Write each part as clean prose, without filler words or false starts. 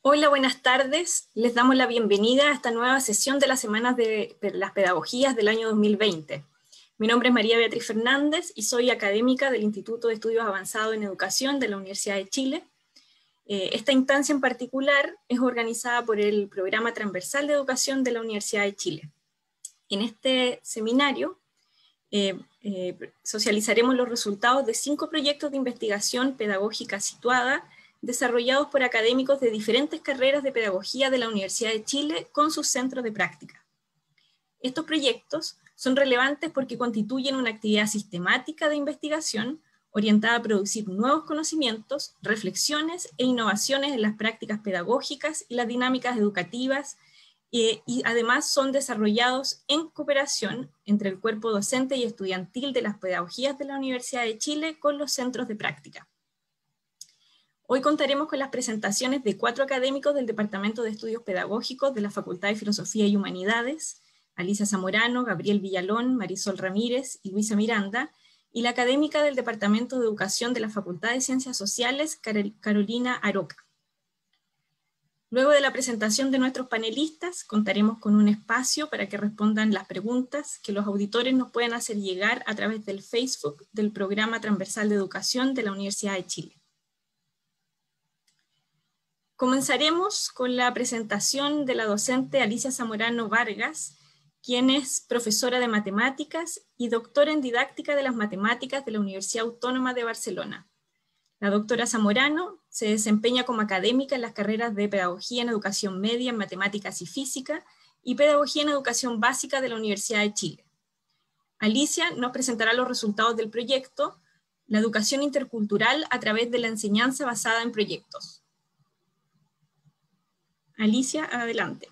Hola, buenas tardes. Les damos la bienvenida a esta nueva sesión de las Semanas de las Pedagogías del año 2020. Mi nombre es María Beatriz Fernández y soy académica del Instituto de Estudios Avanzados en Educación de la Universidad de Chile. Esta instancia en particular es organizada por el Programa Transversal de Educación de la Universidad de Chile. En este seminario socializaremos los resultados de 5 proyectos de investigación pedagógica situada desarrollados por académicos de diferentes carreras de pedagogía de la Universidad de Chile con sus centros de práctica. Estos proyectos son relevantes porque constituyen una actividad sistemática de investigación orientada a producir nuevos conocimientos, reflexiones e innovaciones en las prácticas pedagógicas y las dinámicas educativas, y además son desarrollados en cooperación entre el cuerpo docente y estudiantil de las pedagogías de la Universidad de Chile con los centros de práctica. Hoy contaremos con las presentaciones de 4 académicos del Departamento de Estudios Pedagógicos de la Facultad de Filosofía y Humanidades, Alicia Zamorano, Gabriel Villalón, Marisol Ramírez y Luisa Miranda, y la académica del Departamento de Educación de la Facultad de Ciencias Sociales, Carolina Aroca. Luego de la presentación de nuestros panelistas, contaremos con un espacio para que respondan las preguntas que los auditores nos pueden hacer llegar a través del Facebook del Programa Transversal de Educación de la Universidad de Chile. Comenzaremos con la presentación de la docente Alicia Zamorano Vargas, quien es profesora de matemáticas y doctora en didáctica de las matemáticas de la Universidad Autónoma de Barcelona. La doctora Zamorano se desempeña como académica en las carreras de Pedagogía en Educación Media en Matemáticas y Física y Pedagogía en Educación Básica de la Universidad de Chile. Alicia nos presentará los resultados del proyecto La Educación Intercultural a través de la enseñanza basada en proyectos. Alicia, adelante.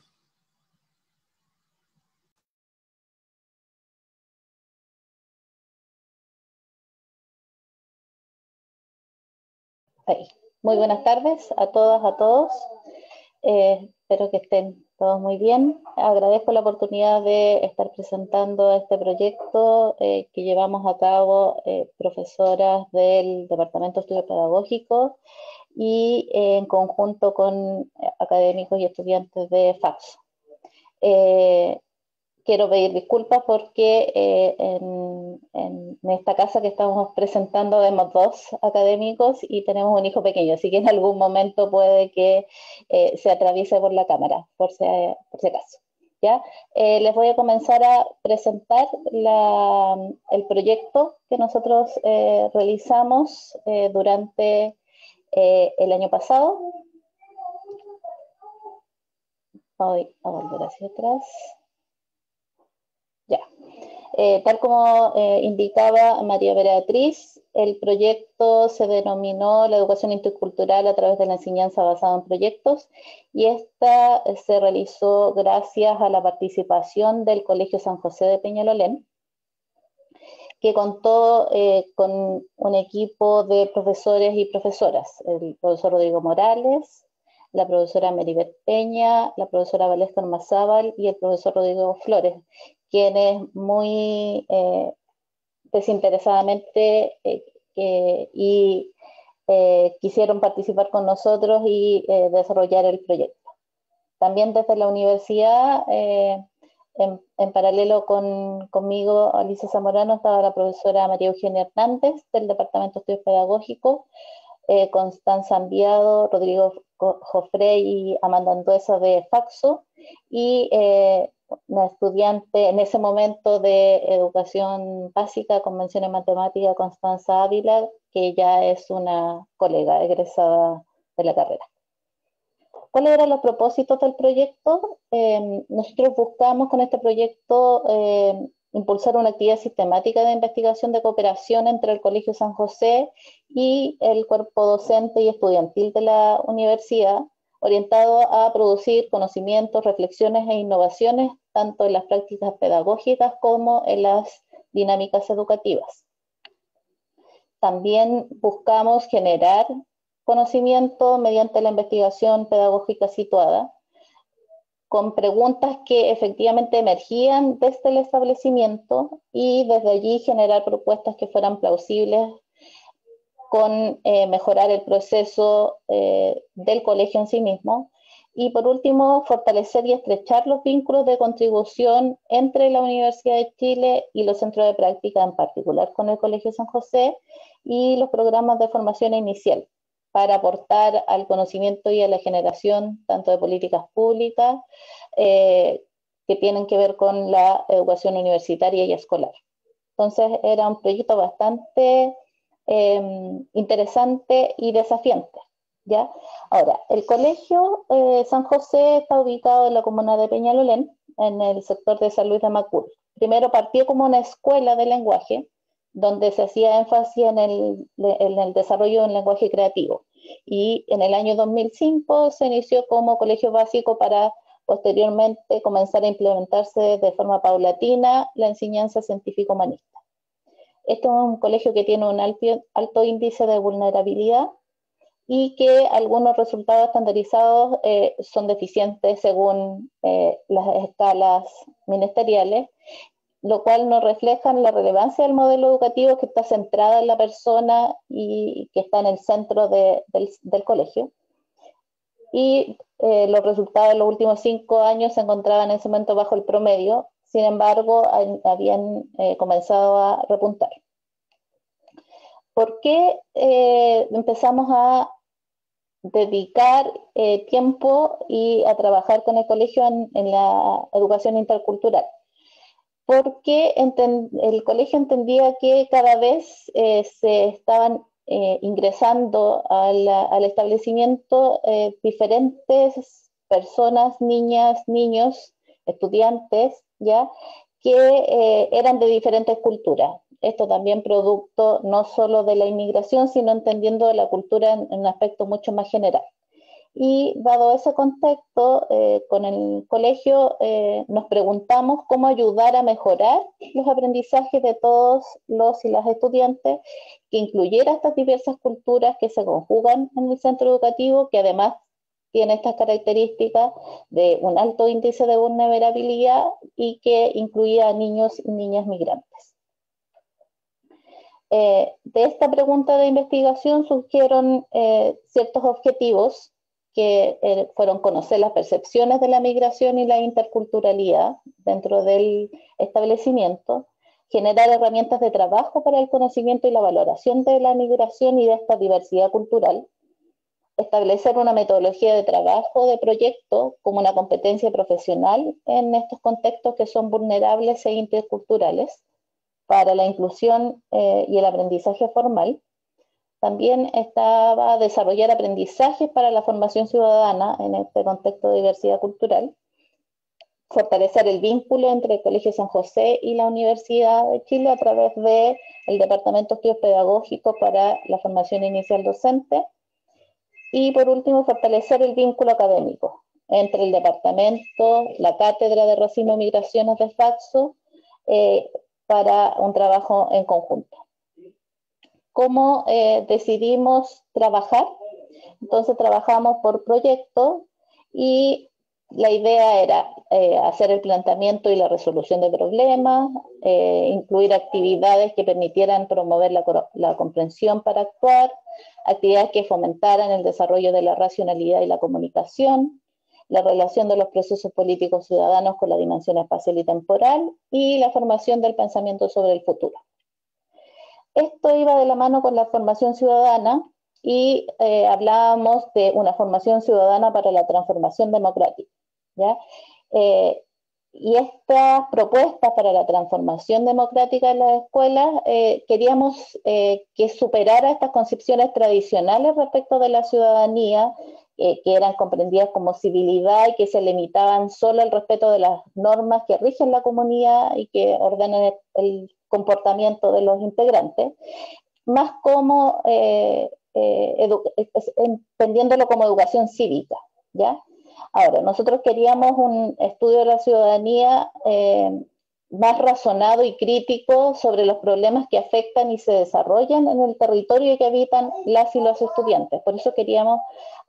Muy buenas tardes a todas, a todos. Espero que estén todos muy bien. Agradezco la oportunidad de estar presentando este proyecto que llevamos a cabo profesoras del Departamento de Estudios Pedagógicos y en conjunto con académicos y estudiantes de FACS. Quiero pedir disculpas porque en esta casa que estamos presentando vemos 2 académicos y tenemos un hijo pequeño, así que en algún momento puede que se atraviese por la cámara, por si acaso. ¿Ya? Les voy a comenzar a presentar el proyecto que nosotros realizamos durante el año pasado. Voy a volver hacia atrás. Ya. Tal como indicaba María Beatriz, el proyecto se denominó la educación intercultural a través de la enseñanza basada en proyectos, y esta se realizó gracias a la participación del Colegio San José de Peñalolén, que contó con un equipo de profesores y profesoras, el profesor Rodrigo Morales, la profesora Meribeth Peña, la profesora Valesca Ormazábal y el profesor Rodrigo Flores, quienes muy desinteresadamente quisieron participar con nosotros y desarrollar el proyecto. También desde la universidad, en paralelo conmigo, Alicia Zamorano, estaba la profesora María Eugenia Hernández del Departamento de Estudios Pedagógicos, Constanza Enviado, Rodrigo Jofre y Amanda Anduesa de Faxo, y una estudiante en ese momento de educación básica, convención en matemática, Constanza Ávila, que ya es una colega egresada de la carrera. ¿Cuáles eran los propósitos del proyecto? Nosotros buscamos con este proyecto impulsar una actividad sistemática de investigación de cooperación entre el Colegio San José y el cuerpo docente y estudiantil de la universidad, orientado a producir conocimientos, reflexiones e innovaciones, tanto en las prácticas pedagógicas como en las dinámicas educativas. También buscamos generar conocimiento mediante la investigación pedagógica situada, con preguntas que efectivamente emergían desde el establecimiento, y desde allí generar propuestas que fueran plausibles con mejorar el proceso del colegio en sí mismo, Y por último, fortalecer y estrechar los vínculos de contribución entre la Universidad de Chile y los centros de práctica, en particular con el Colegio San José, y los programas de formación inicial, para aportar al conocimiento y a la generación tanto de políticas públicas que tienen que ver con la educación universitaria y escolar. Entonces era un proyecto bastante interesante y desafiante, ¿ya? Ahora, el Colegio San José está ubicado en la comuna de Peñalolén, en el sector de San Luis de Macul. Primero partió como una escuela de lenguaje, donde se hacía énfasis en el desarrollo del lenguaje creativo. Y en el año 2005 se inició como colegio básico para posteriormente comenzar a implementarse de forma paulatina la enseñanza científico-humanista. Este es un colegio que tiene un alto índice de vulnerabilidad y que algunos resultados estandarizados son deficientes según las escalas ministeriales, lo cual nos refleja la relevancia del modelo educativo que está centrada en la persona y que está en el centro del colegio. Y los resultados de los últimos 5 años se encontraban en ese momento bajo el promedio, sin embargo, habían comenzado a repuntar. ¿Por qué empezamos a dedicar tiempo y a trabajar con el colegio en la educación intercultural? Porque el colegio entendía que cada vez se estaban ingresando al establecimiento diferentes personas, niñas, niños, estudiantes, ¿ya? Que eran de diferentes culturas. Esto también producto no solo de la inmigración, sino entendiendo la cultura en un aspecto mucho más general. Y dado ese contexto, con el colegio nos preguntamos cómo ayudar a mejorar los aprendizajes de todos los y las estudiantes, que incluyera estas diversas culturas que se conjugan en el centro educativo, que además tiene estas características de un alto índice de vulnerabilidad y que incluía a niños y niñas migrantes. De esta pregunta de investigación surgieron ciertos objetivos que fueron conocer las percepciones de la migración y la interculturalidad dentro del establecimiento, generar herramientas de trabajo para el conocimiento y la valoración de la migración y de esta diversidad cultural, establecer una metodología de trabajo de proyecto como una competencia profesional en estos contextos que son vulnerables e interculturales para la inclusión y el aprendizaje formal. También estaba desarrollar aprendizajes para la formación ciudadana en este contexto de diversidad cultural, fortalecer el vínculo entre el Colegio San José y la Universidad de Chile a través del Departamento de Estudios Pedagógicos para la formación inicial docente, y por último fortalecer el vínculo académico entre el departamento, la Cátedra de Racismo y Migraciones de Faxo, para un trabajo en conjunto. ¿Cómo decidimos trabajar? Entonces trabajamos por proyecto y la idea era hacer el planteamiento y la resolución de problemas, incluir actividades que permitieran promover la comprensión para actuar, actividades que fomentaran el desarrollo de la racionalidad y la comunicación, la relación de los procesos políticos ciudadanos con la dimensión espacial y temporal y la formación del pensamiento sobre el futuro. Esto iba de la mano con la formación ciudadana y hablábamos de una formación ciudadana para la transformación democrática, ¿ya? Y estas propuestas para la transformación democrática en las escuelas queríamos que superara estas concepciones tradicionales respecto de la ciudadanía, que eran comprendidas como civilidad y que se limitaban solo al respeto de las normas que rigen la comunidad y que ordenan el comportamiento de los integrantes, más como entendiéndolo como educación cívica, ¿ya? Ahora, nosotros queríamos un estudio de la ciudadanía más razonado y crítico sobre los problemas que afectan y se desarrollan en el territorio que habitan las y los estudiantes. Por eso queríamos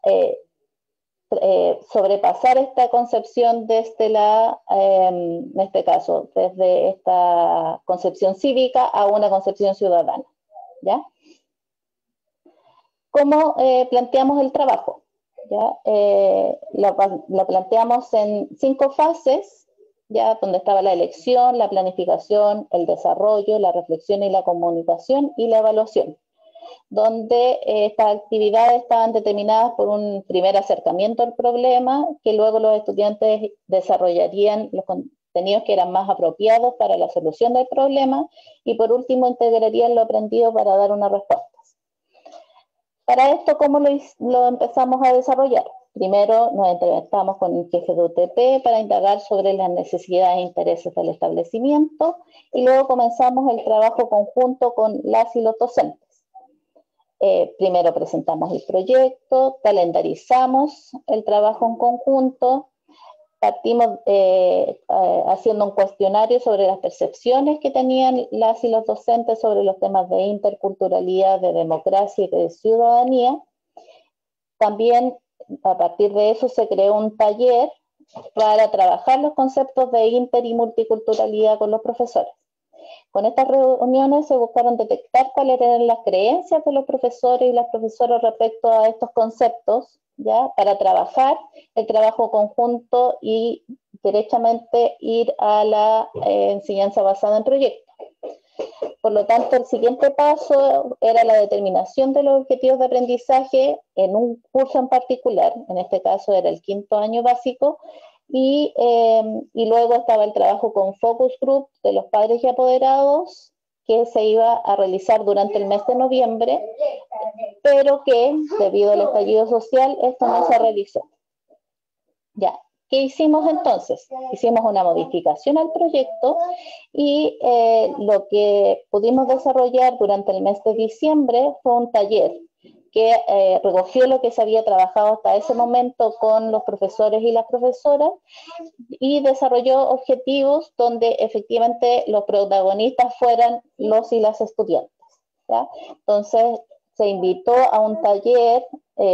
sobrepasar esta concepción desde en este caso, desde esta concepción cívica a una concepción ciudadana, ¿ya? ¿Cómo planteamos el trabajo? ¿ya? Lo planteamos en 5 fases, ya, donde estaba la elección, la planificación, el desarrollo, la reflexión y la comunicación y la evaluación, donde estas actividades estaban determinadas por un primer acercamiento al problema, que luego los estudiantes desarrollarían los contenidos que eran más apropiados para la solución del problema, y por último integrarían lo aprendido para dar una respuesta. Para esto, ¿cómo lo empezamos a desarrollar? Primero nos entrevistamos con el jefe de UTP para indagar sobre las necesidades e intereses del establecimiento, y luego comenzamos el trabajo conjunto con las y los docentes. Primero presentamos el proyecto, calendarizamos el trabajo en conjunto, partimos haciendo un cuestionario sobre las percepciones que tenían las y los docentes sobre los temas de interculturalidad, de democracia y de ciudadanía. También a partir de eso se creó un taller para trabajar los conceptos de inter y multiculturalidad con los profesores. Con estas reuniones se buscaron detectar cuáles eran las creencias de los profesores y las profesoras respecto a estos conceptos, ¿ya? Para trabajar el trabajo conjunto y derechamente ir a la enseñanza basada en proyectos. Por lo tanto, el siguiente paso era la determinación de los objetivos de aprendizaje en un curso en particular, en este caso era el 5º año básico, y luego estaba el trabajo con focus group de los padres y apoderados, que se iba a realizar durante el mes de noviembre, pero que debido al estallido social esto no se realizó. Ya, ¿qué hicimos entonces? Hicimos una modificación al proyecto y lo que pudimos desarrollar durante el mes de diciembre fue un taller que recogió lo que se había trabajado hasta ese momento con los profesores y las profesoras, y desarrolló objetivos donde efectivamente los protagonistas fueran los y las estudiantes, ¿ya? Entonces se invitó a un taller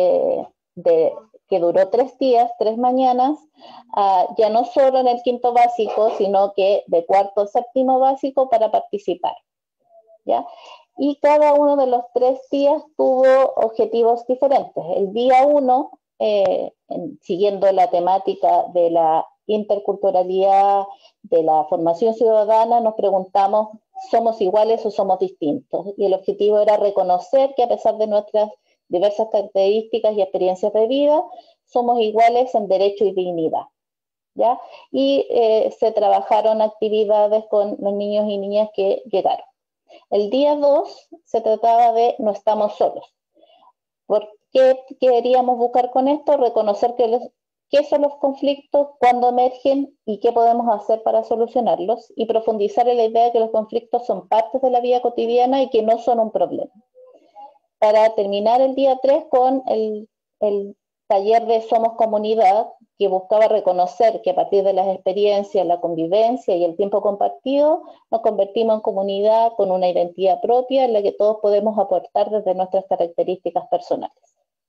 que duró 3 días, 3 mañanas, ya no solo en el 5º básico, sino que de 4º a 7º básico para participar, ¿ya? Y cada uno de los 3 días tuvo objetivos diferentes. El día 1, siguiendo la temática de la interculturalidad, de la formación ciudadana, nos preguntamos, ¿somos iguales o somos distintos? Y el objetivo era reconocer que a pesar de nuestras diversas características y experiencias de vida, somos iguales en derecho y dignidad, ¿ya? Y se trabajaron actividades con los niños y niñas que llegaron. El día 2 se trataba de no estamos solos. ¿Por qué queríamos buscar con esto? Reconocer qué son los conflictos, cuándo emergen y qué podemos hacer para solucionarlos, y profundizar en la idea de que los conflictos son partes de la vida cotidiana y que no son un problema. Para terminar el día 3 con el taller de Somos Comunidad, que buscaba reconocer que a partir de las experiencias, la convivencia y el tiempo compartido, nos convertimos en comunidad con una identidad propia en la que todos podemos aportar desde nuestras características personales.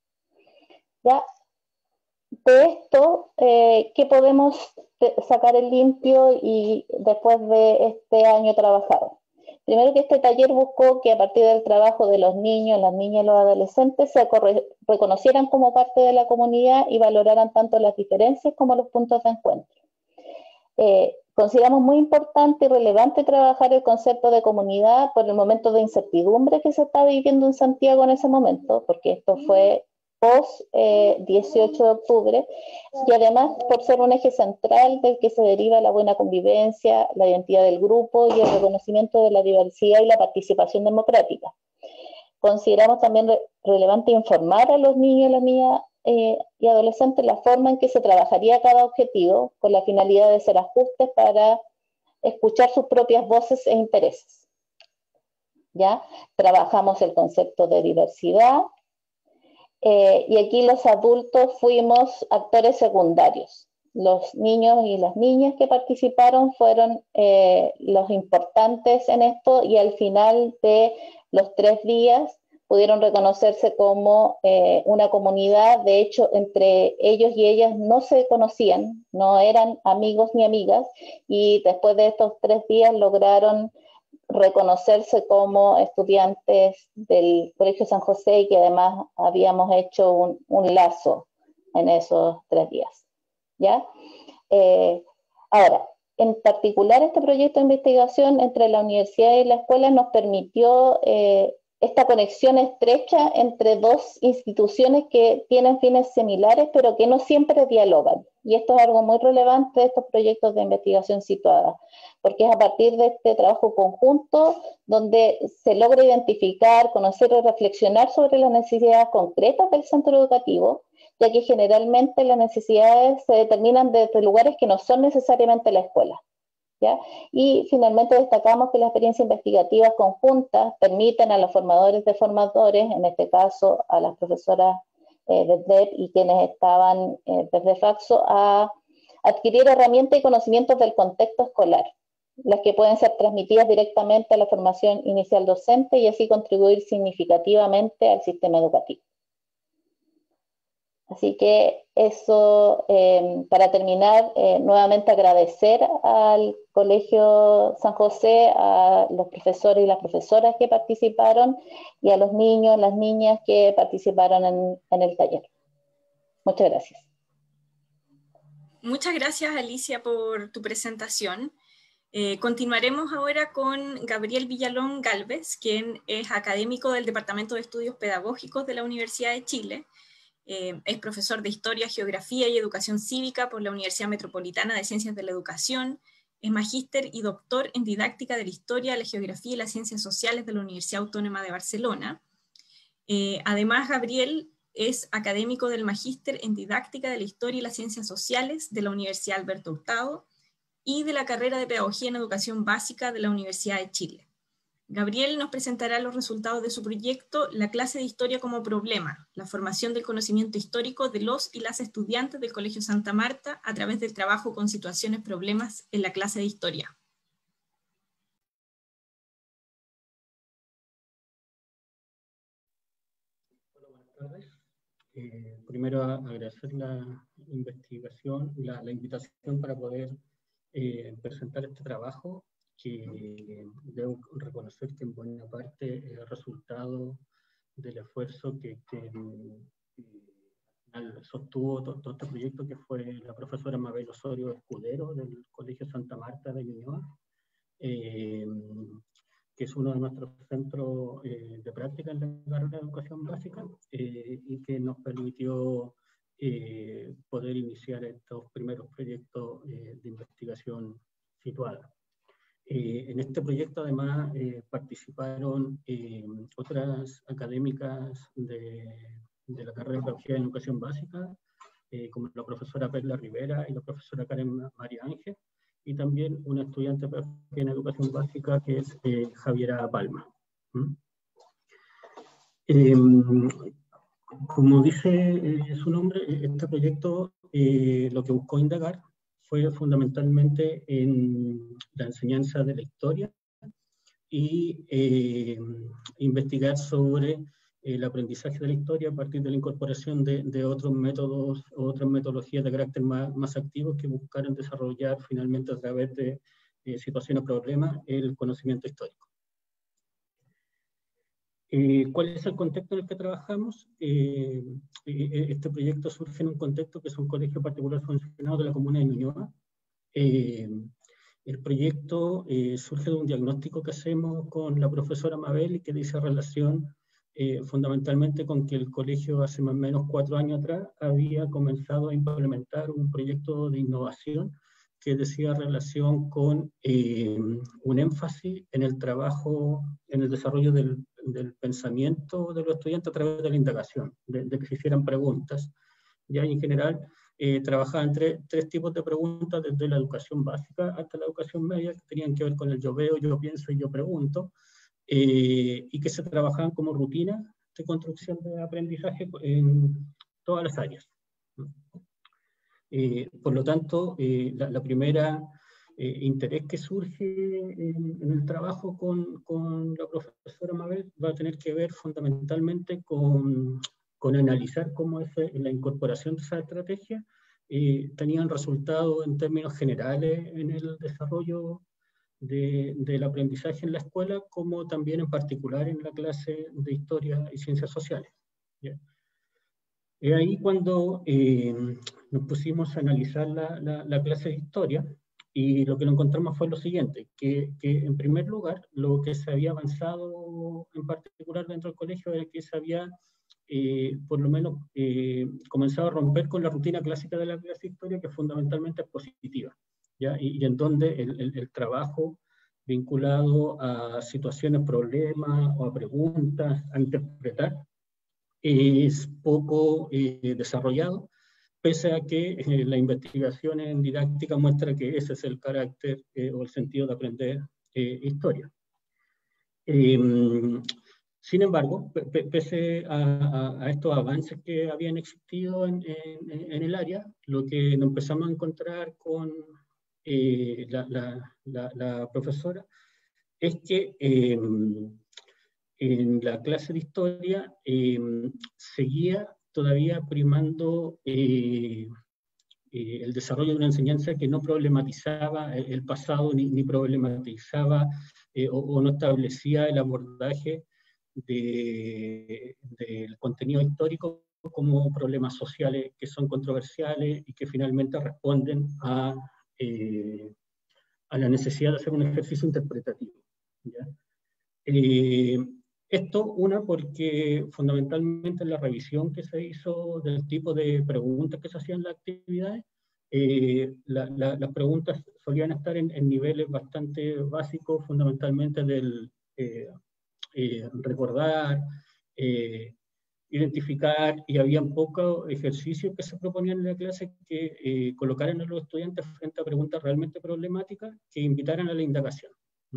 ¿Ya? De esto, ¿qué podemos sacar en limpio y después de este año trabajado? Primero, que este taller buscó que a partir del trabajo de los niños, las niñas y los adolescentes se reconocieran como parte de la comunidad y valoraran tanto las diferencias como los puntos de encuentro. Consideramos muy importante y relevante trabajar el concepto de comunidad por el momento de incertidumbre que se está viviendo en Santiago en ese momento, porque esto fue post 18 de octubre, y además por ser un eje central del que se deriva la buena convivencia, la identidad del grupo y el reconocimiento de la diversidad y la participación democrática. Consideramos también relevante informar a los niños y las niñas y adolescentes la forma en que se trabajaría cada objetivo, con la finalidad de hacer ajustes para escuchar sus propias voces e intereses. ¿Ya? Trabajamos el concepto de diversidad, y aquí los adultos fuimos actores secundarios. Los niños y las niñas que participaron fueron los importantes en esto, y al final de los 3 días pudieron reconocerse como una comunidad. De hecho, entre ellos y ellas no se conocían, no eran amigos ni amigas, y después de estos 3 días lograron reconocerse como estudiantes del Colegio San José, y que además habíamos hecho un lazo en esos 3 días. ¿Ya? Ahora, en particular este proyecto de investigación entre la universidad y la escuela nos permitió esta conexión estrecha entre dos instituciones que tienen fines similares, pero que no siempre dialogan. Y esto es algo muy relevante de estos proyectos de investigación situada, porque es a partir de este trabajo conjunto donde se logra identificar, conocer y reflexionar sobre las necesidades concretas del centro educativo, ya que generalmente las necesidades se determinan desde lugares que no son necesariamente la escuela. ¿Ya? Y finalmente destacamos que las experiencias investigativas conjuntas permiten a los formadores de formadores, en este caso a las profesoras de DEP y quienes estaban desde Flaxo, a adquirir herramientas y conocimientos del contexto escolar, las que pueden ser transmitidas directamente a la formación inicial docente y así contribuir significativamente al sistema educativo. Así que eso, para terminar, nuevamente agradecer al Colegio San José, a los profesores y las profesoras que participaron y a los niños, las niñas que participaron en el taller. Muchas gracias. Muchas gracias, Alicia, por tu presentación. Continuaremos ahora con Gabriel Villalón Gálvez, quien es académico del Departamento de Estudios Pedagógicos de la Universidad de Chile. Es profesor de Historia, Geografía y Educación Cívica por la Universidad Metropolitana de Ciencias de la Educación. Es magíster y doctor en Didáctica de la Historia, la Geografía y las Ciencias Sociales de la Universidad Autónoma de Barcelona. Además, Gabriel es académico del magíster en Didáctica de la Historia y las Ciencias Sociales de la Universidad Alberto Hurtado y de la carrera de Pedagogía en Educación Básica de la Universidad de Chile. Gabriel nos presentará los resultados de su proyecto La clase de historia como problema, la formación del conocimiento histórico de los y las estudiantes del Colegio Santa Marta a través del trabajo con situaciones problemas en la clase de historia. Hola, buenas tardes. Primero agradecer la investigación, la invitación para poder presentar este trabajo, que debo reconocer que en buena parte es el resultado del esfuerzo que sostuvo todo este proyecto, que fue la profesora Mabel Osorio Escudero del Colegio Santa Marta de Ñuñoa, que es uno de nuestros centros de práctica en la carrera de educación básica, y que nos permitió poder iniciar estos primeros proyectos de investigación situada. En este proyecto además participaron otras académicas de la carrera de Pedagogía en Educación Básica, como la profesora Perla Rivera y la profesora Karen María Ángel, y también una estudiante de Pedagogía en Educación Básica que es Javiera Palma. Como dice su nombre, este proyecto lo que buscó indagar fue fundamentalmente en la enseñanza de la historia y investigar sobre el aprendizaje de la historia a partir de la incorporación de otros métodos, otras metodologías de carácter más activos que buscaran desarrollar finalmente a través de situaciones o problemas el conocimiento histórico. ¿Cuál es el contexto en el que trabajamos? Este proyecto surge en un contexto que es un colegio particular funcionado de la comuna de Ñuñoa. El proyecto surge de un diagnóstico que hacemos con la profesora Mabel y que dice relación fundamentalmente con que el colegio hace más o menos 4 años atrás había comenzado a implementar un proyecto de innovación que decía relación con un énfasis en el trabajo, en el desarrollo del pensamiento de los estudiantes a través de la indagación, de que se hicieran preguntas. Ya en general trabajaban tres tipos de preguntas, desde la educación básica hasta la educación media, que tenían que ver con el yo veo, yo pienso y yo pregunto, y que se trabajaban como rutina de construcción de aprendizaje en todas las áreas. Por lo tanto, la primera interés que surge en el trabajo con la profesora Mabel va a tener que ver fundamentalmente con analizar cómo es la incorporación de esa estrategia tenían resultados en términos generales en el desarrollo del aprendizaje en la escuela, como también en particular en la clase de Historia y Ciencias Sociales. ¿Ya? Es ahí cuando nos pusimos a analizar la clase de historia, y lo que nos encontramos fue lo siguiente, que en primer lugar, lo que se había avanzado en particular dentro del colegio era que se había, por lo menos, comenzado a romper con la rutina clásica de la clase de historia, que fundamentalmente es positiva, ¿ya? Y en donde el trabajo vinculado a situaciones, problemas o a preguntas, a interpretar, es poco desarrollado, pese a que la investigación en didáctica muestra que ese es el carácter o el sentido de aprender historia. Sin embargo, pese a estos avances que habían existido en el área, lo que nos empezamos a encontrar con la profesora es que en la clase de historia seguía todavía primando el desarrollo de una enseñanza que no problematizaba el pasado, ni problematizaba o no establecía el abordaje del contenido histórico como problemas sociales que son controversiales y que finalmente responden a la necesidad de hacer un ejercicio interpretativo, ¿ya? Esto, una, porque fundamentalmente en la revisión que se hizo del tipo de preguntas que se hacían en las actividades, las preguntas solían estar en niveles bastante básicos, fundamentalmente del recordar, identificar, y había pocos ejercicios que se proponían en la clase que colocaran a los estudiantes frente a preguntas realmente problemáticas que invitaran a la indagación.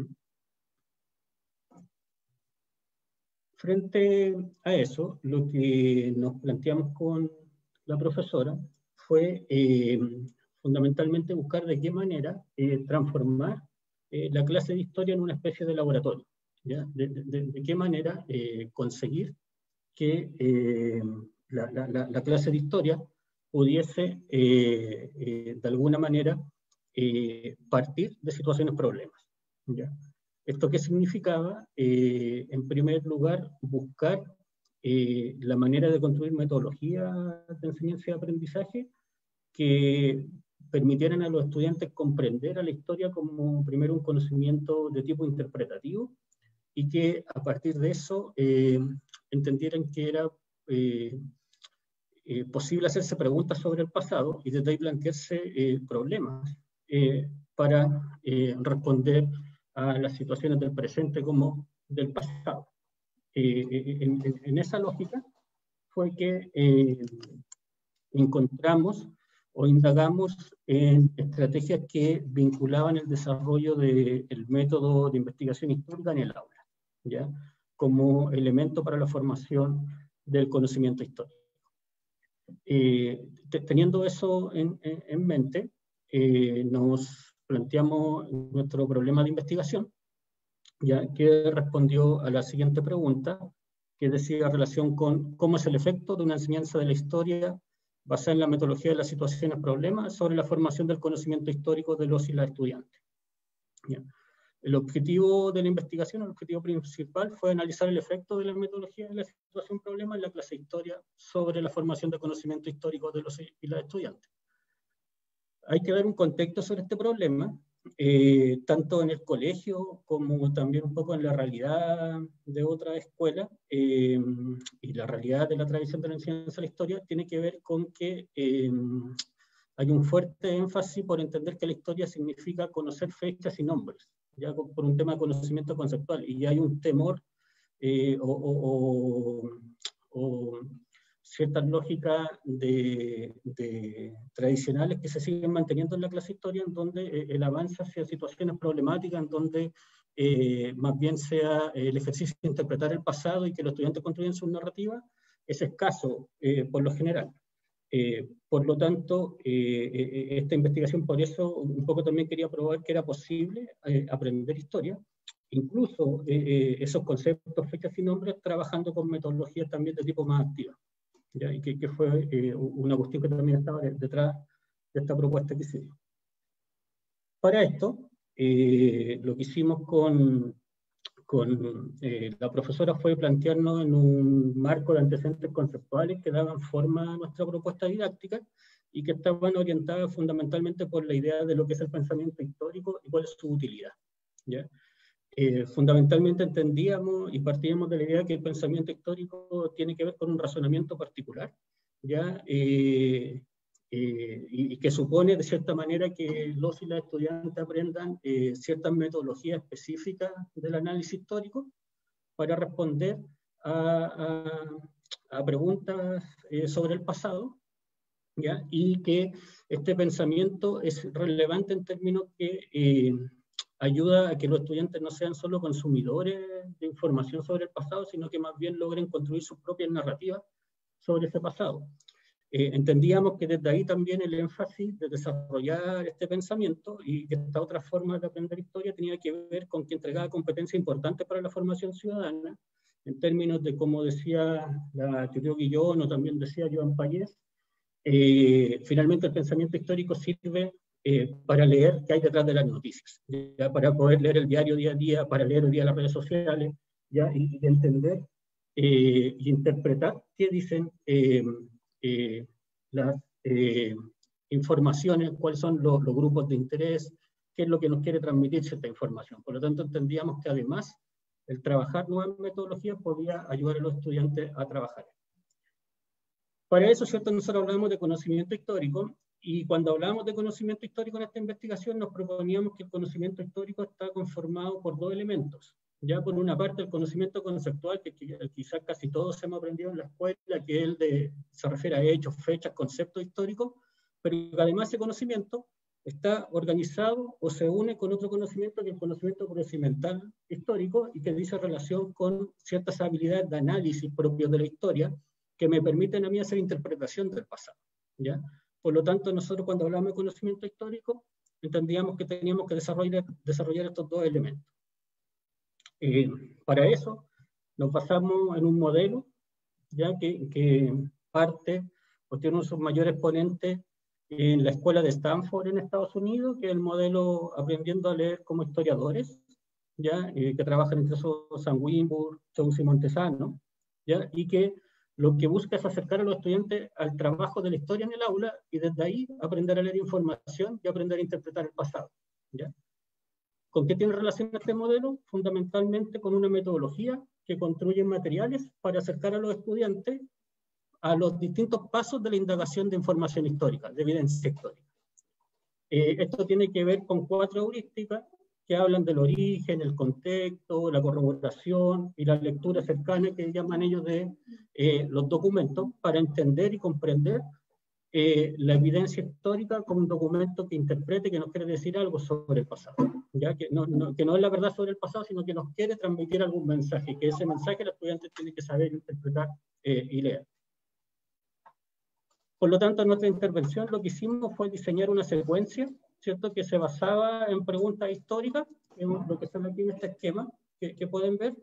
Frente a eso, lo que nos planteamos con la profesora fue fundamentalmente buscar de qué manera transformar la clase de historia en una especie de laboratorio, ¿ya? De qué manera conseguir que la clase de historia pudiese de alguna manera partir de situaciones problemas, ¿ya? ¿Esto qué significaba? En primer lugar, buscar la manera de construir metodologías de enseñanza y aprendizaje que permitieran a los estudiantes comprender a la historia como primero un conocimiento de tipo interpretativo, y que a partir de eso entendieran que era posible hacerse preguntas sobre el pasado y desde ahí plantearse problemas para responder a las situaciones del presente como del pasado. En esa lógica fue que encontramos o indagamos en estrategias que vinculaban el desarrollo del método de investigación histórica en el aula, ¿ya? Como elemento para la formación del conocimiento histórico. Teniendo eso en mente, nos planteamos nuestro problema de investigación, ya que respondió a la siguiente pregunta, que decía relación con cómo es el efecto de una enseñanza de la historia basada en la metodología de las situaciones problemas sobre la formación del conocimiento histórico de los y las estudiantes. ¿Ya? El objetivo de la investigación, el objetivo principal, fue analizar el efecto de la metodología de la situación problema en la clase de historia sobre la formación de conocimiento histórico de los y las estudiantes. Hay que dar un contexto sobre este problema, tanto en el colegio como también un poco en la realidad de otra escuela, y la realidad de la tradición de la enseñanza de la historia tiene que ver con que hay un fuerte énfasis por entender que la historia significa conocer fechas y nombres, ya por un tema de conocimiento conceptual, y hay un temor o ciertas lógicas tradicionales que se siguen manteniendo en la clase de historia, en donde el avance hacia situaciones problemáticas, en donde más bien sea el ejercicio de interpretar el pasado y que los estudiantes construyan sus narrativas, es escaso por lo general. Por lo tanto, esta investigación, por eso un poco también quería probar que era posible aprender historia, incluso esos conceptos, fechas y nombres, trabajando con metodologías también de tipo más activa. ¿Ya? Y que fue una cuestión que también estaba detrás de esta propuesta que hicimos. Para esto, lo que hicimos con la profesora fue plantearnos en un marco de antecedentes conceptuales que daban forma a nuestra propuesta didáctica y que estaban orientadas fundamentalmente por la idea de lo que es el pensamiento histórico y cuál es su utilidad, ¿ya? Fundamentalmente entendíamos y partíamos de la idea que el pensamiento histórico tiene que ver con un razonamiento particular, ¿ya? Y que supone de cierta manera que los y las estudiantes aprendan ciertas metodologías específicas del análisis histórico para responder a preguntas sobre el pasado, ¿ya? Y que este pensamiento es relevante en términos que ayuda a que los estudiantes no sean solo consumidores de información sobre el pasado, sino que más bien logren construir sus propias narrativas sobre ese pasado. Entendíamos que desde ahí también el énfasis de desarrollar este pensamiento y que esta otra forma de aprender historia tenía que ver con que entregaba competencias importantes para la formación ciudadana, en términos de, como decía la Teodoro Guillón o también decía Joan Payés, finalmente el pensamiento histórico sirve para leer qué hay detrás de las noticias, ¿ya? Para poder leer el diario día a día, para leer hoy día las redes sociales, ¿ya? Y entender y interpretar qué dicen las informaciones, cuáles son los grupos de interés, qué es lo que nos quiere transmitir cierta información. Por lo tanto, entendíamos que además el trabajar nuevas metodologías podía ayudar a los estudiantes a trabajar. Para eso, ¿cierto? Nosotros hablamos de conocimiento histórico, y cuando hablamos de conocimiento histórico en esta investigación nos proponíamos que el conocimiento histórico está conformado por dos elementos. Ya por una parte el conocimiento conceptual, que quizás casi todos hemos aprendido en la escuela, que se refiere a hechos, fechas, conceptos históricos, pero además ese conocimiento está organizado o se une con otro conocimiento que es el conocimiento procedimental histórico y que dice relación con ciertas habilidades de análisis propios de la historia que me permiten a mí hacer interpretación del pasado, ¿ya? Por lo tanto, nosotros cuando hablamos de conocimiento histórico entendíamos que teníamos que desarrollar estos dos elementos. Para eso nos basamos en un modelo, ya que parte o tiene uno de sus mayores exponentes en la escuela de Stanford en Estados Unidos, que es el modelo Aprendiendo a Leer como Historiadores, ¿ya? Que trabajan entre esos Sam Winburn, Chaucer y Montesano, ¿ya? Y que lo que busca es acercar a los estudiantes al trabajo de la historia en el aula y desde ahí aprender a leer información y aprender a interpretar el pasado, ¿ya? ¿Con qué tiene relación este modelo? Fundamentalmente con una metodología que construye materiales para acercar a los estudiantes a los distintos pasos de la indagación de información histórica, de evidencia histórica. Esto tiene que ver con 4 heurísticas que hablan del origen, el contexto, la corroboración y la lectura cercana que llaman ellos de los documentos para entender y comprender la evidencia histórica como un documento que interprete, que nos quiere decir algo sobre el pasado, ¿ya? Que no es la verdad sobre el pasado, sino que nos quiere transmitir algún mensaje, que ese mensaje los estudiantes tienen que saber interpretar y leer. Por lo tanto, en nuestra intervención lo que hicimos fue diseñar una secuencia, ¿cierto? Que se basaba en preguntas históricas, lo que están aquí en este esquema, que pueden ver,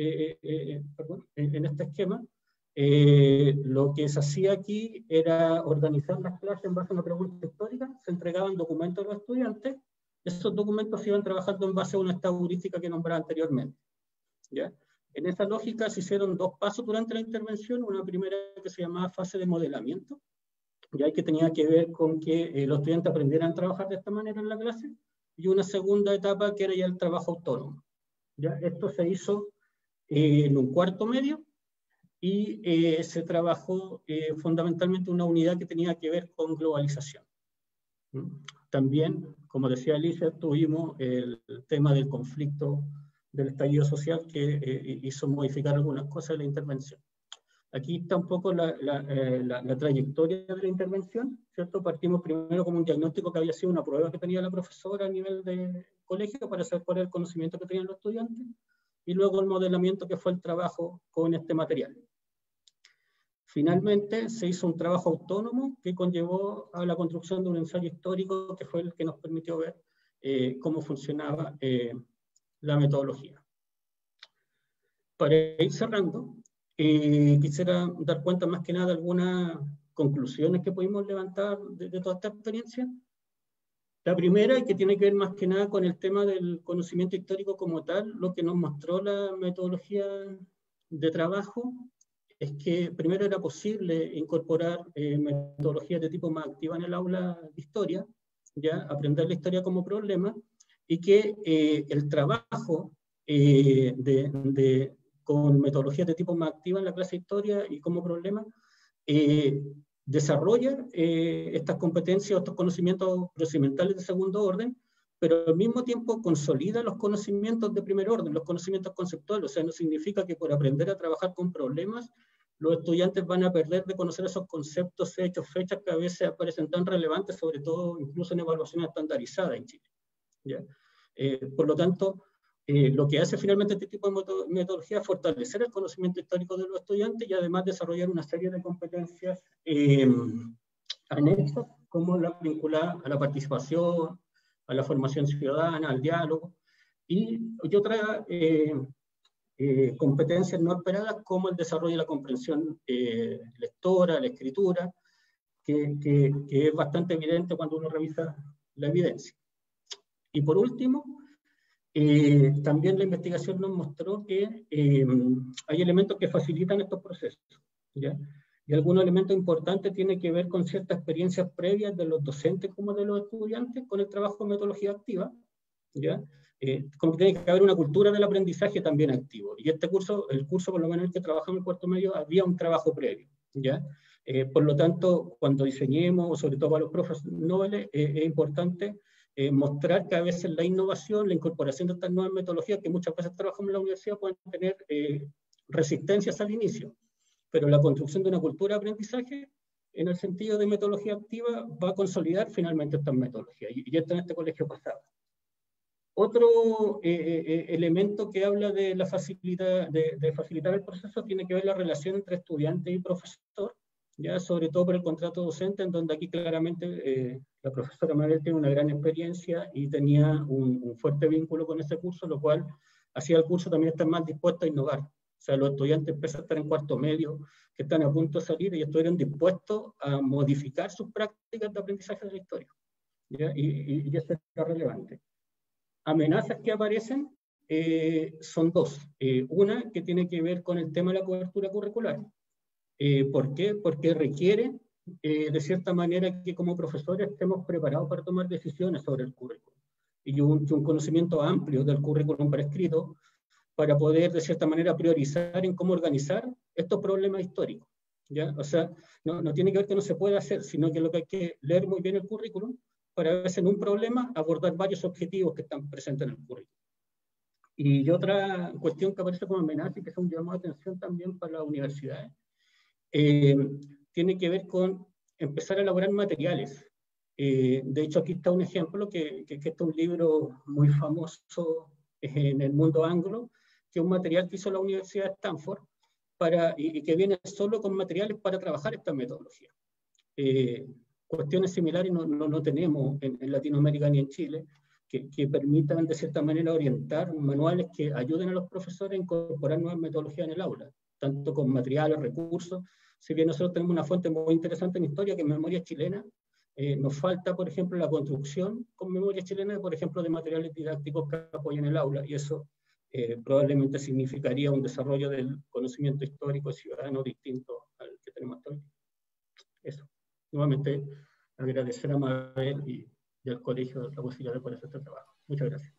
en este esquema. Lo que se hacía aquí era organizar las clases en base a una pregunta histórica, se entregaban documentos a los estudiantes, esos documentos se iban trabajando en base a una heurística que nombraba anteriormente, ¿ya? En esa lógica se hicieron 2 pasos durante la intervención, una primera que se llamaba fase de modelamiento, ya que tenía que ver con que los estudiantes aprendieran a trabajar de esta manera en la clase, y una segunda etapa que era ya el trabajo autónomo, ¿ya? Esto se hizo en un cuarto medio, y se trabajó fundamentalmente una unidad que tenía que ver con globalización. También, como decía Alicia, tuvimos el tema del conflicto del estallido social que hizo modificar algunas cosas de la intervención. Aquí está un poco la trayectoria de la intervención, ¿cierto? Partimos primero como un diagnóstico que había sido una prueba que tenía la profesora a nivel de colegio para saber cuál era el conocimiento que tenían los estudiantes, y luego el modelamiento que fue el trabajo con este material. Finalmente se hizo un trabajo autónomo que conllevó a la construcción de un ensayo histórico que fue el que nos permitió ver cómo funcionaba la metodología. Para ir cerrando, quisiera dar cuenta más que nada de algunas conclusiones que pudimos levantar de toda esta experiencia. La primera, que tiene que ver más que nada con el tema del conocimiento histórico como tal, lo que nos mostró la metodología de trabajo, es que primero era posible incorporar metodologías de tipo más activa en el aula de historia, ya aprender la historia como problema, y que el trabajo con metodologías de tipo más activa en la clase de historia y como problema, desarrolla estas competencias, estos conocimientos procedimentales de segundo orden, pero al mismo tiempo consolida los conocimientos de primer orden, los conocimientos conceptuales. O sea, no significa que por aprender a trabajar con problemas, los estudiantes van a perder de conocer esos conceptos, hechos, fechas que a veces aparecen tan relevantes, sobre todo incluso en evaluaciones estandarizadas en Chile, ¿ya? Por lo tanto, lo que hace finalmente este tipo de metodología es fortalecer el conocimiento histórico de los estudiantes y además desarrollar una serie de competencias anexas, como la vinculada a la participación, a la formación ciudadana, al diálogo, y otras competencias no esperadas, como el desarrollo de la comprensión lectora, la escritura, que es bastante evidente cuando uno revisa la evidencia. Y por último, también la investigación nos mostró que hay elementos que facilitan estos procesos, ¿ya? Y algunos elementos importantes tienen que ver con ciertas experiencias previas de los docentes como de los estudiantes con el trabajo de metodología activa, ¿ya? Como que tiene que haber una cultura del aprendizaje también activo. Y este curso, el curso por lo menos en el que trabajamos en el cuarto medio, había un trabajo previo, ¿ya? Por lo tanto, cuando diseñemos, sobre todo para los profes noveles, es importante mostrar que a veces la innovación, la incorporación de estas nuevas metodologías que muchas veces trabajamos en la universidad pueden tener resistencias al inicio, pero la construcción de una cultura de aprendizaje en el sentido de metodología activa va a consolidar finalmente estas metodologías, y esto en este colegio pasado. Otro elemento que habla de la facilidad, de facilitar el proceso tiene que ver la relación entre estudiante y profesor, ya sobre todo por el contrato docente, en donde aquí claramente la profesora Mabel tiene una gran experiencia y tenía un fuerte vínculo con ese curso, lo cual hacía el curso también estar más dispuesto a innovar. O sea, los estudiantes empiezan a estar en cuarto medio, que están a punto de salir, y estuvieron dispuestos a modificar sus prácticas de aprendizaje de la historia, ¿ya? Y eso es relevante. Amenazas que aparecen son dos. Una que tiene que ver con el tema de la cobertura curricular. ¿Por qué? Porque requiere, de cierta manera, que como profesores estemos preparados para tomar decisiones sobre el currículum y un conocimiento amplio del currículum prescrito para poder, de cierta manera, priorizar en cómo organizar estos problemas históricos, ¿ya? O sea, no tiene que ver que no se pueda hacer, sino que lo que hay que leer muy bien el currículum para, a veces, en un problema, abordar varios objetivos que están presentes en el currículum. Y otra cuestión que aparece como amenaza y que es un llamado de atención también para las universidades, tiene que ver con empezar a elaborar materiales. De hecho, aquí está un ejemplo, que este es un libro muy famoso en el mundo anglo, que es un material que hizo la Universidad de Stanford, y que viene solo con materiales para trabajar esta metodología. Cuestiones similares no tenemos en Latinoamérica ni en Chile, que permitan, de cierta manera, orientar manuales que ayuden a los profesores a incorporar nuevas metodologías en el aula, tanto con materiales, recursos. Si bien nosotros tenemos una fuente muy interesante en historia, que es memoria chilena, nos falta, por ejemplo, la construcción con memoria chilena, por ejemplo, de materiales didácticos que apoyen el aula, y eso probablemente significaría un desarrollo del conocimiento histórico ciudadano distinto al que tenemos hasta hoy. Eso. Nuevamente, agradecer a Mabel y al colegio la posibilidad de poder hacer este trabajo. Muchas gracias.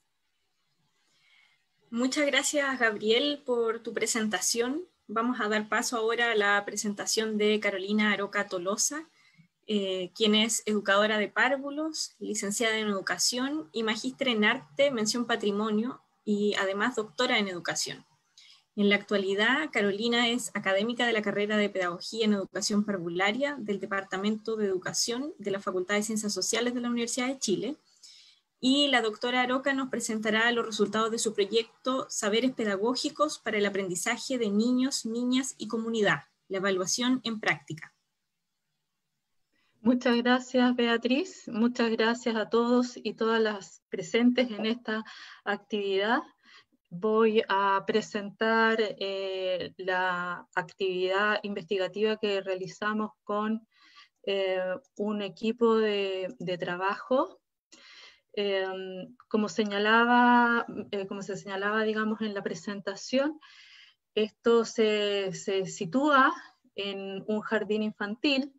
Muchas gracias, Gabriel, por tu presentación. Vamos a dar paso ahora a la presentación de Carolina Aroca Tolosa, quien es educadora de párvulos, licenciada en educación y magíster en arte, mención patrimonio, y además doctora en educación. En la actualidad, Carolina es académica de la carrera de Pedagogía en Educación Parvularia del Departamento de Educación de la Facultad de Ciencias Sociales de la Universidad de Chile, y la doctora Aroca nos presentará los resultados de su proyecto Saberes Pedagógicos para el Aprendizaje de Niños, Niñas y Comunidad, la evaluación en práctica. Muchas gracias, Beatriz. Muchas gracias a todos y todas las presentes en esta actividad. Voy a presentar la actividad investigativa que realizamos con un equipo de trabajo Como se señalaba, digamos, en la presentación, esto se sitúa en un jardín infantil,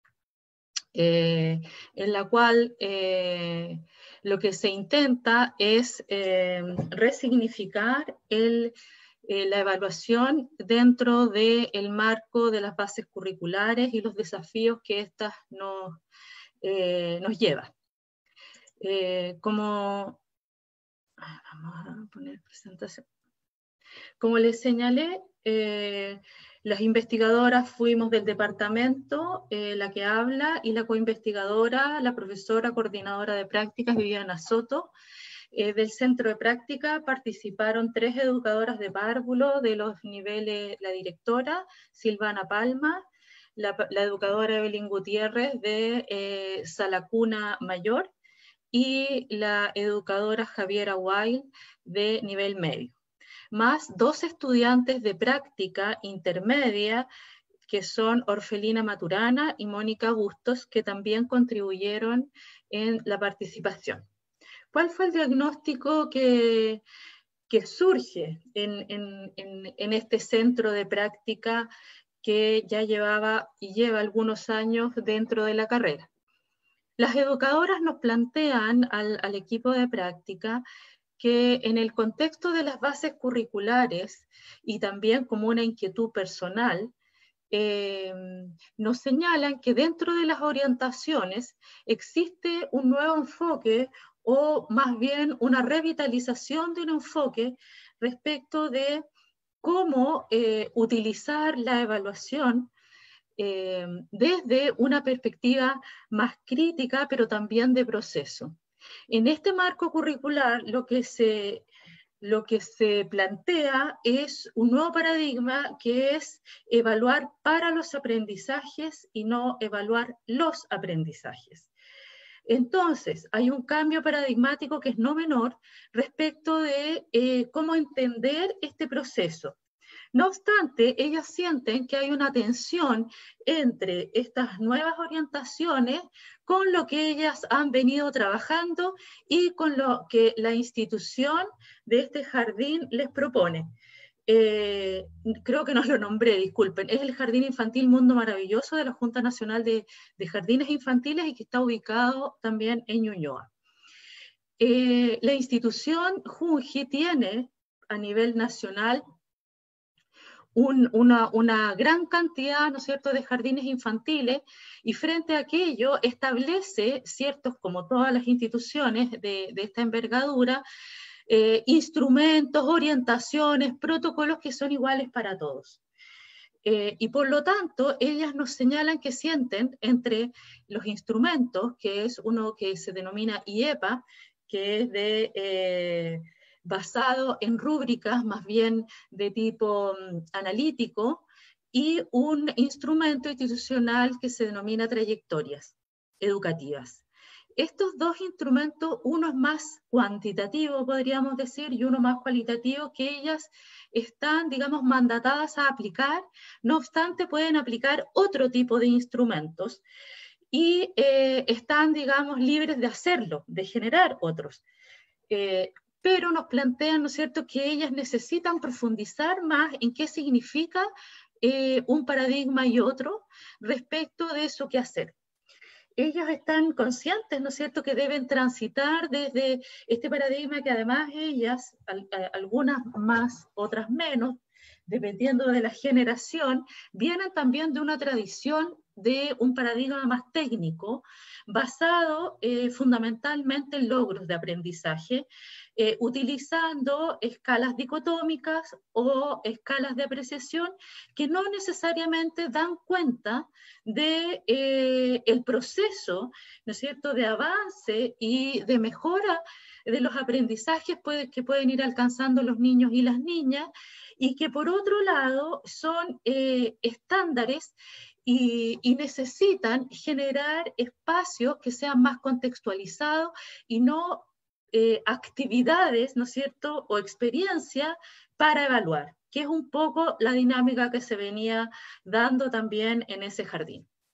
en la cual lo que se intenta es resignificar la evaluación dentro del marco de las bases curriculares y los desafíos que éstas nos llevan. Vamos a poner presentación. Como les señalé, las investigadoras fuimos del departamento, la que habla, y la coinvestigadora, la profesora coordinadora de prácticas, Viviana Soto. Del centro de práctica participaron 3 educadoras de párvulo de los niveles, la directora Silvana Palma, la educadora Evelyn Gutiérrez de Salacuna Mayor y la educadora Javiera Wild de nivel medio, más 2 estudiantes de práctica intermedia que son Orfelina Maturana y Mónica Bustos, que también contribuyeron en la participación. ¿Cuál fue el diagnóstico que surge en este centro de práctica que ya llevaba y lleva algunos años dentro de la carrera? Las educadoras nos plantean al equipo de práctica que en el contexto de las bases curriculares y también como una inquietud personal, nos señalan que dentro de las orientaciones existe un nuevo enfoque o más bien una revitalización de un enfoque respecto de cómo utilizar la evaluación desde una perspectiva más crítica, pero también de proceso. En este marco curricular lo que se plantea es un nuevo paradigma que es evaluar para los aprendizajes y no evaluar los aprendizajes. Entonces, hay un cambio paradigmático que es no menor respecto de cómo entender este proceso. No obstante, ellas sienten que hay una tensión entre estas nuevas orientaciones con lo que ellas han venido trabajando y con lo que la institución de este jardín les propone. Creo que no lo nombré, disculpen, es el Jardín Infantil Mundo Maravilloso de la Junta Nacional de Jardines Infantiles y que está ubicado también en Ñuñoa. La institución Junji tiene a nivel nacional una gran cantidad, ¿no es cierto?, de jardines infantiles, y frente a aquello establece ciertos, como todas las instituciones de esta envergadura, instrumentos, orientaciones, protocolos que son iguales para todos. Y por lo tanto, ellas nos señalan que sienten entre los instrumentos, que es uno que se denomina IEPA, que es basado en rúbricas más bien de tipo analítico, y un instrumento institucional que se denomina trayectorias educativas. Estos 2 instrumentos, uno es más cuantitativo, podríamos decir, y uno más cualitativo, que ellas están, digamos, mandatadas a aplicar, no obstante pueden aplicar otro tipo de instrumentos, y están, digamos, libres de hacerlo, de generar otros. Pero nos plantean, ¿no es cierto?, que ellas necesitan profundizar más en qué significa un paradigma y otro respecto de eso que hacer. Ellas están conscientes, ¿no es cierto?, que deben transitar desde este paradigma que además ellas, algunas más, otras menos, dependiendo de la generación, vienen también de una tradición de un paradigma más técnico, basado fundamentalmente en logros de aprendizaje, utilizando escalas dicotómicas o escalas de apreciación que no necesariamente dan cuenta de el proceso, ¿no es cierto?, de avance y de mejora de los aprendizajes que pueden ir alcanzando los niños y las niñas, y que por otro lado son estándares y necesitan generar espacios que sean más contextualizados y no actividades, ¿no es cierto?, o experiencia para evaluar, que es un poco la dinámica que se venía dando también en ese jardín.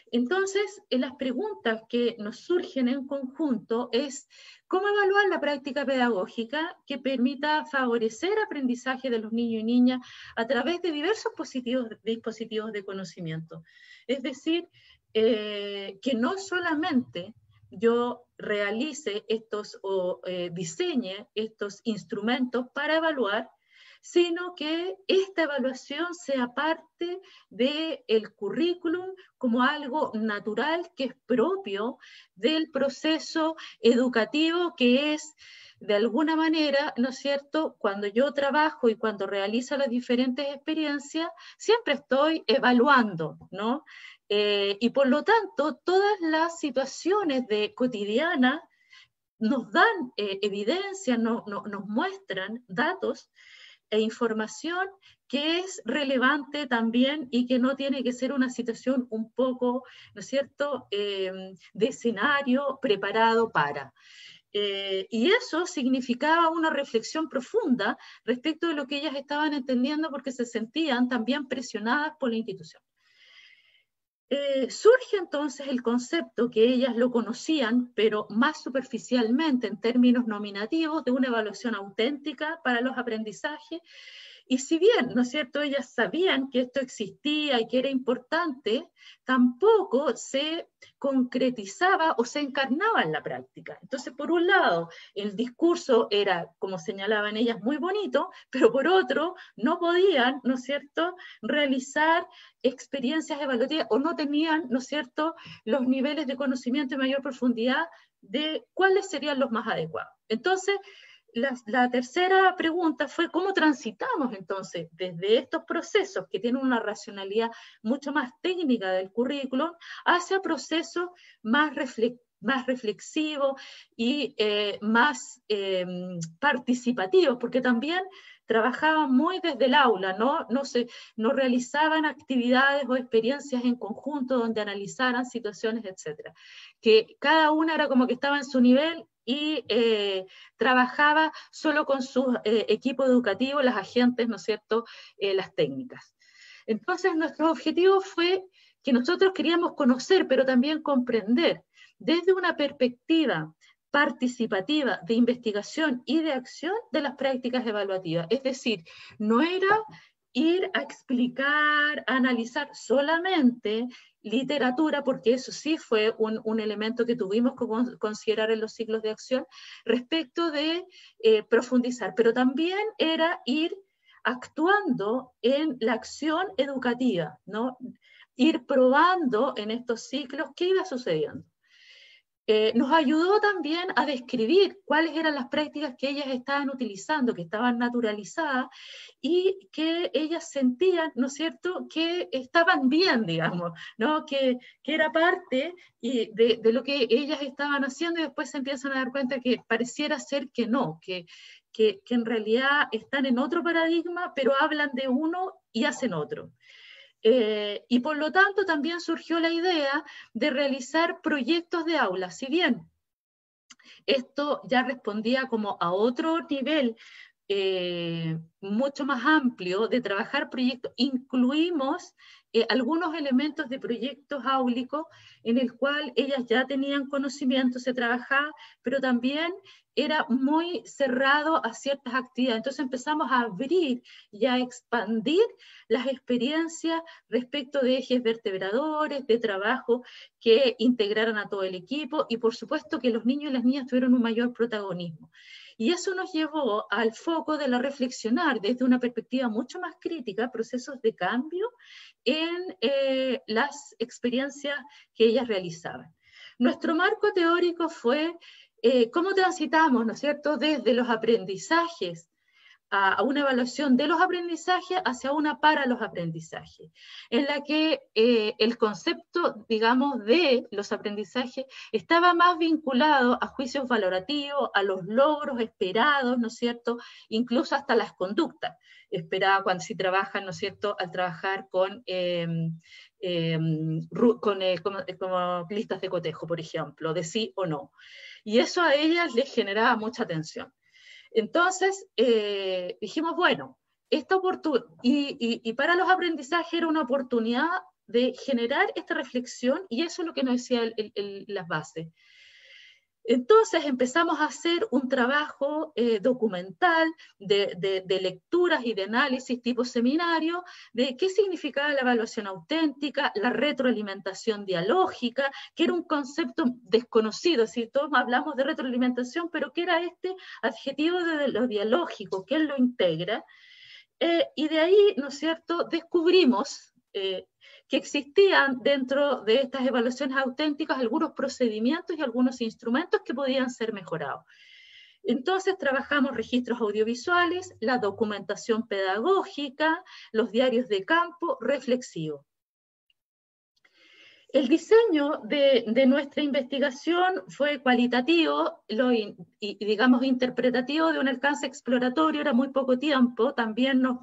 Entonces, las preguntas que nos surgen en conjunto es cómo evaluar la práctica pedagógica que permita favorecer aprendizaje de los niños y niñas a través de diversos dispositivos de conocimiento. Es decir, que no solamente yo realice estos o diseñe estos instrumentos para evaluar, sino que esta evaluación sea parte del currículum como algo natural que es propio del proceso educativo, que es de alguna manera, ¿no es cierto?, cuando yo trabajo y cuando realizo las diferentes experiencias, siempre estoy evaluando, ¿no? Y por lo tanto, todas las situaciones cotidianas nos dan evidencia, nos muestran datos e información que es relevante también y que no tiene que ser una situación un poco, ¿no es cierto?, de escenario preparado para. Y eso significaba una reflexión profunda respecto de lo que ellas estaban entendiendo porque se sentían también presionadas por la institución. Surge entonces el concepto que ellas lo conocían, pero más superficialmente en términos nominativos, de una evaluación auténtica para los aprendizajes. Y si bien, ¿no es cierto?, ellas sabían que esto existía y que era importante, tampoco se concretizaba o se encarnaba en la práctica. Entonces, por un lado, el discurso era, como señalaban ellas, muy bonito, pero por otro, no podían, ¿no es cierto?, realizar experiencias evaluativas o no tenían, ¿no es cierto?, los niveles de conocimiento y mayor profundidad de cuáles serían los más adecuados. Entonces, la tercera pregunta fue cómo transitamos entonces desde estos procesos que tienen una racionalidad mucho más técnica del currículum hacia procesos más reflexivos y más participativos, porque también trabajaban muy desde el aula, no realizaban actividades o experiencias en conjunto donde analizaran situaciones, etc. Que cada una era como que estaba en su nivel y trabajaba solo con su equipo educativo, las agentes, ¿no es cierto?, las técnicas. Entonces, nuestro objetivo fue que nosotros queríamos conocer, pero también comprender, desde una perspectiva participativa de investigación y de acción de las prácticas evaluativas. Es decir, no era ir a explicar, a analizar solamente literatura, porque eso sí fue un elemento que tuvimos que considerar en los ciclos de acción, respecto de profundizar, pero también era ir actuando en la acción educativa, ¿no? Ir probando en estos ciclos qué iba sucediendo. Nos ayudó también a describir cuáles eran las prácticas que ellas estaban utilizando, que estaban naturalizadas y que ellas sentían, ¿no es cierto?, que estaban bien, digamos, ¿no? Que era parte de lo que ellas estaban haciendo, y después se empiezan a dar cuenta que pareciera ser que no, que en realidad están en otro paradigma, pero hablan de uno y hacen otro. Y por lo tanto también surgió la idea de realizar proyectos de aula. Si bien esto ya respondía como a otro nivel mucho más amplio de trabajar proyectos, incluimos algunos elementos de proyectos áulicos en el cual ellas ya tenían conocimiento, se trabajaba, pero también era muy cerrado a ciertas actividades. Entonces empezamos a abrir y a expandir las experiencias respecto de ejes vertebradores, de trabajo que integraran a todo el equipo, y por supuesto que los niños y las niñas tuvieron un mayor protagonismo. Y eso nos llevó al foco de la reflexionar desde una perspectiva mucho más crítica, procesos de cambio en las experiencias que ellas realizaban. Nuestro marco teórico fue cómo transitamos, ¿no es cierto?, desde los aprendizajes a una evaluación de los aprendizajes hacia una para los aprendizajes, en la que el concepto, digamos, de los aprendizajes estaba más vinculado a juicios valorativos, a los logros esperados, ¿no es cierto?, incluso hasta las conductas esperadas cuando se trabajan, ¿no es cierto?, al trabajar con como listas de cotejo, por ejemplo, de sí o no. Y eso a ellas les generaba mucha tensión. Entonces, dijimos, bueno, esta y para los aprendizajes era una oportunidad de generar esta reflexión, y eso es lo que nos decía las bases. Entonces empezamos a hacer un trabajo documental de lecturas y de análisis tipo seminario de qué significaba la evaluación auténtica, la retroalimentación dialógica, que era un concepto desconocido, es decir, todos hablamos de retroalimentación, pero ¿qué era este adjetivo de lo dialógico? ¿Qué lo integra? Y de ahí, ¿no es cierto?, descubrimos que existían dentro de estas evaluaciones auténticas algunos procedimientos y algunos instrumentos que podían ser mejorados. Entonces trabajamos registros audiovisuales, la documentación pedagógica, los diarios de campo, reflexivos. El diseño de nuestra investigación fue cualitativo y digamos interpretativo, de un alcance exploratorio, era muy poco tiempo, también nos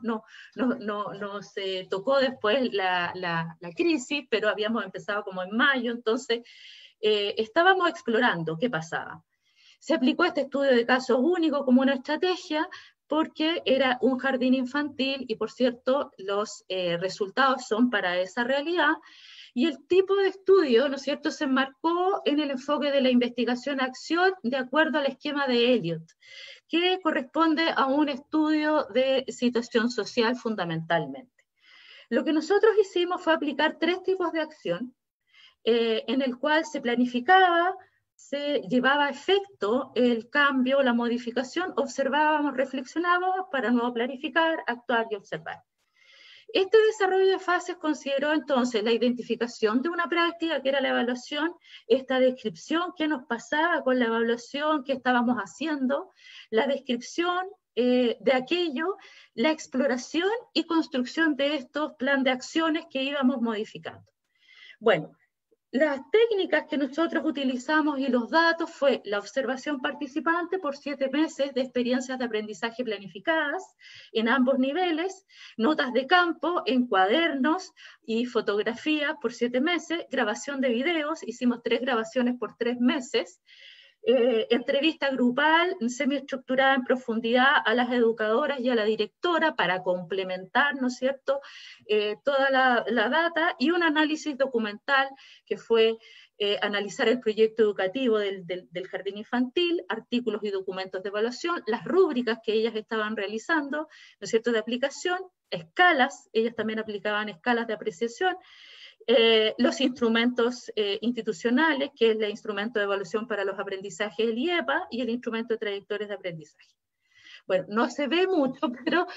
tocó después la crisis, pero habíamos empezado como en mayo, entonces estábamos explorando qué pasaba. Se aplicó este estudio de casos único como una estrategia, porque era un jardín infantil, y por cierto, los resultados son para esa realidad. Y el tipo de estudio, ¿no es cierto?, se enmarcó en el enfoque de la investigación-acción de acuerdo al esquema de Elliott, que corresponde a un estudio de situación social fundamentalmente. Lo que nosotros hicimos fue aplicar 3 tipos de acción, en el cual se planificaba, se llevaba a efecto el cambio, la modificación, observábamos, reflexionábamos para nuevo planificar, actuar y observar. Este desarrollo de fases consideró entonces la identificación de una práctica, que era la evaluación, esta descripción, qué nos pasaba con la evaluación, qué estábamos haciendo, la descripción de aquello, la exploración y construcción de estos planes de acciones que íbamos modificando. Bueno, las técnicas que nosotros utilizamos y los datos fue la observación participante por 7 meses de experiencias de aprendizaje planificadas en ambos niveles, notas de campo en cuadernos y fotografía por 7 meses, grabación de videos, hicimos 3 grabaciones por 3 meses, entrevista grupal semiestructurada en profundidad a las educadoras y a la directora para complementar, ¿no es cierto?, toda la data, y un análisis documental que fue analizar el proyecto educativo del jardín infantil, artículos y documentos de evaluación, las rúbricas que ellas estaban realizando, ¿no es cierto?, de aplicación, escalas, ellas también aplicaban escalas de apreciación, los instrumentos institucionales, que es el instrumento de evaluación para los aprendizajes, el IEPA, y el instrumento de trayectorias de aprendizaje. Bueno, no se ve mucho, pero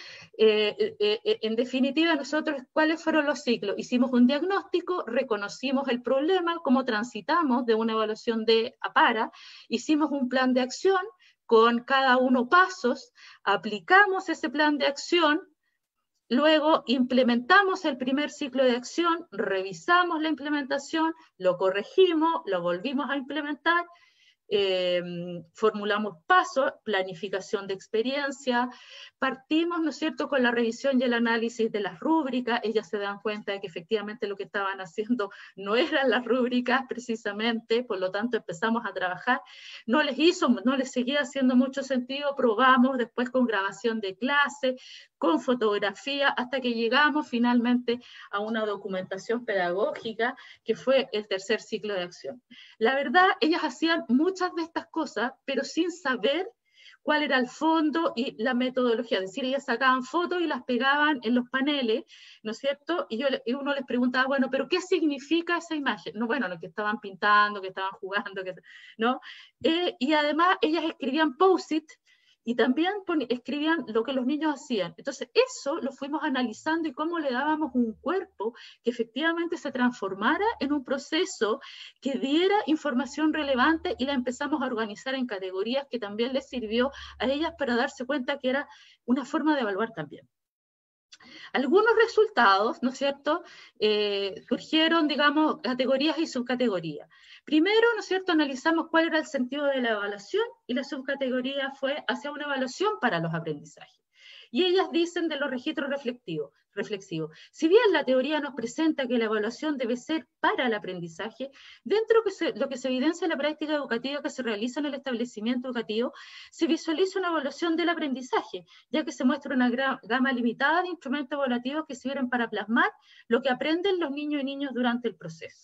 en definitiva nosotros, ¿cuáles fueron los ciclos? Hicimos un diagnóstico, reconocimos el problema, cómo transitamos de una evaluación de a para, hicimos un plan de acción con cada uno pasos, aplicamos ese plan de acción. Luego implementamos el primer ciclo de acción, revisamos la implementación, lo corregimos, lo volvimos a implementar, formulamos pasos, planificación de experiencia, partimos, ¿no es cierto?, con la revisión y el análisis de las rúbricas. Ellas se dan cuenta de que efectivamente lo que estaban haciendo no eran las rúbricas precisamente, por lo tanto empezamos a trabajar, no les seguía haciendo mucho sentido, probamos después con grabación de clase, con fotografía, hasta que llegamos finalmente a una documentación pedagógica, que fue el tercer ciclo de acción. La verdad, ellas hacían muchas de estas cosas, pero sin saber cuál era el fondo y la metodología. Es decir, ellas sacaban fotos y las pegaban en los paneles, ¿no es cierto? Y uno les preguntaba, bueno, ¿pero qué significa esa imagen? No, bueno, lo que estaban pintando, que estaban jugando, ¿no? Y además ellas escribían post-it, y también escribían lo que los niños hacían. Entonces eso lo fuimos analizando, y cómo le dábamos un cuerpo que efectivamente se transformara en un proceso que diera información relevante, y la empezamos a organizar en categorías, que también les sirvió a ellas para darse cuenta que era una forma de evaluar también. Algunos resultados, ¿no es cierto?, surgieron, digamos, categorías y subcategorías. Primero, ¿no es cierto?, analizamos cuál era el sentido de la evaluación, y la subcategoría fue hacia una evaluación para los aprendizajes. Y ellas dicen de los registros reflexivos. Si bien la teoría nos presenta que la evaluación debe ser para el aprendizaje, dentro de lo que se evidencia en la práctica educativa que se realiza en el establecimiento educativo, se visualiza una evaluación del aprendizaje, ya que se muestra una gama limitada de instrumentos evaluativos que sirven para plasmar lo que aprenden los niños y niñas durante el proceso.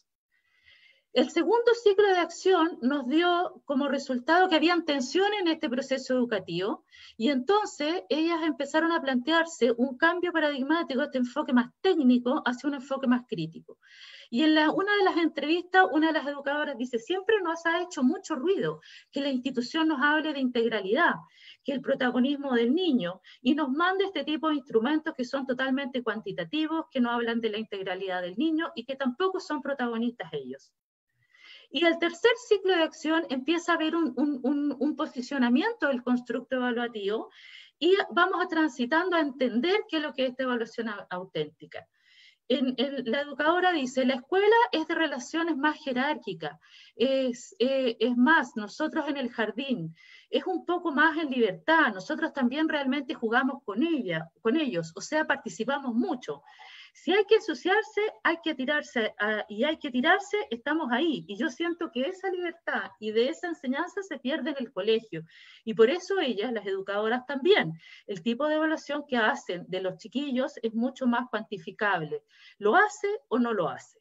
El segundo ciclo de acción nos dio como resultado que había tensión en este proceso educativo, y entonces ellas empezaron a plantearse un cambio paradigmático, este enfoque más técnico hacia un enfoque más crítico. Y en una de las entrevistas, una de las educadoras dice: siempre nos ha hecho mucho ruido que la institución nos hable de integralidad, que el protagonismo del niño, y nos mande este tipo de instrumentos que son totalmente cuantitativos, que no hablan de la integralidad del niño y que tampoco son protagonistas ellos. Y el tercer ciclo de acción empieza a haber un posicionamiento del constructo evaluativo, y vamos a transitando a entender qué es lo que es esta evaluación auténtica. La educadora dice: la escuela es de relaciones más jerárquicas, es más, nosotros en el jardín, es un poco más en libertad, nosotros también realmente jugamos con ellos, o sea, participamos mucho. Si hay que ensuciarse, hay que tirarse, y hay que tirarse, estamos ahí. Y yo siento que esa libertad y de esa enseñanza se pierde en el colegio. Y por eso ellas, las educadoras también, el tipo de evaluación que hacen de los chiquillos es mucho más cuantificable. ¿Lo hace o no lo hace?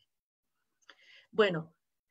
Bueno,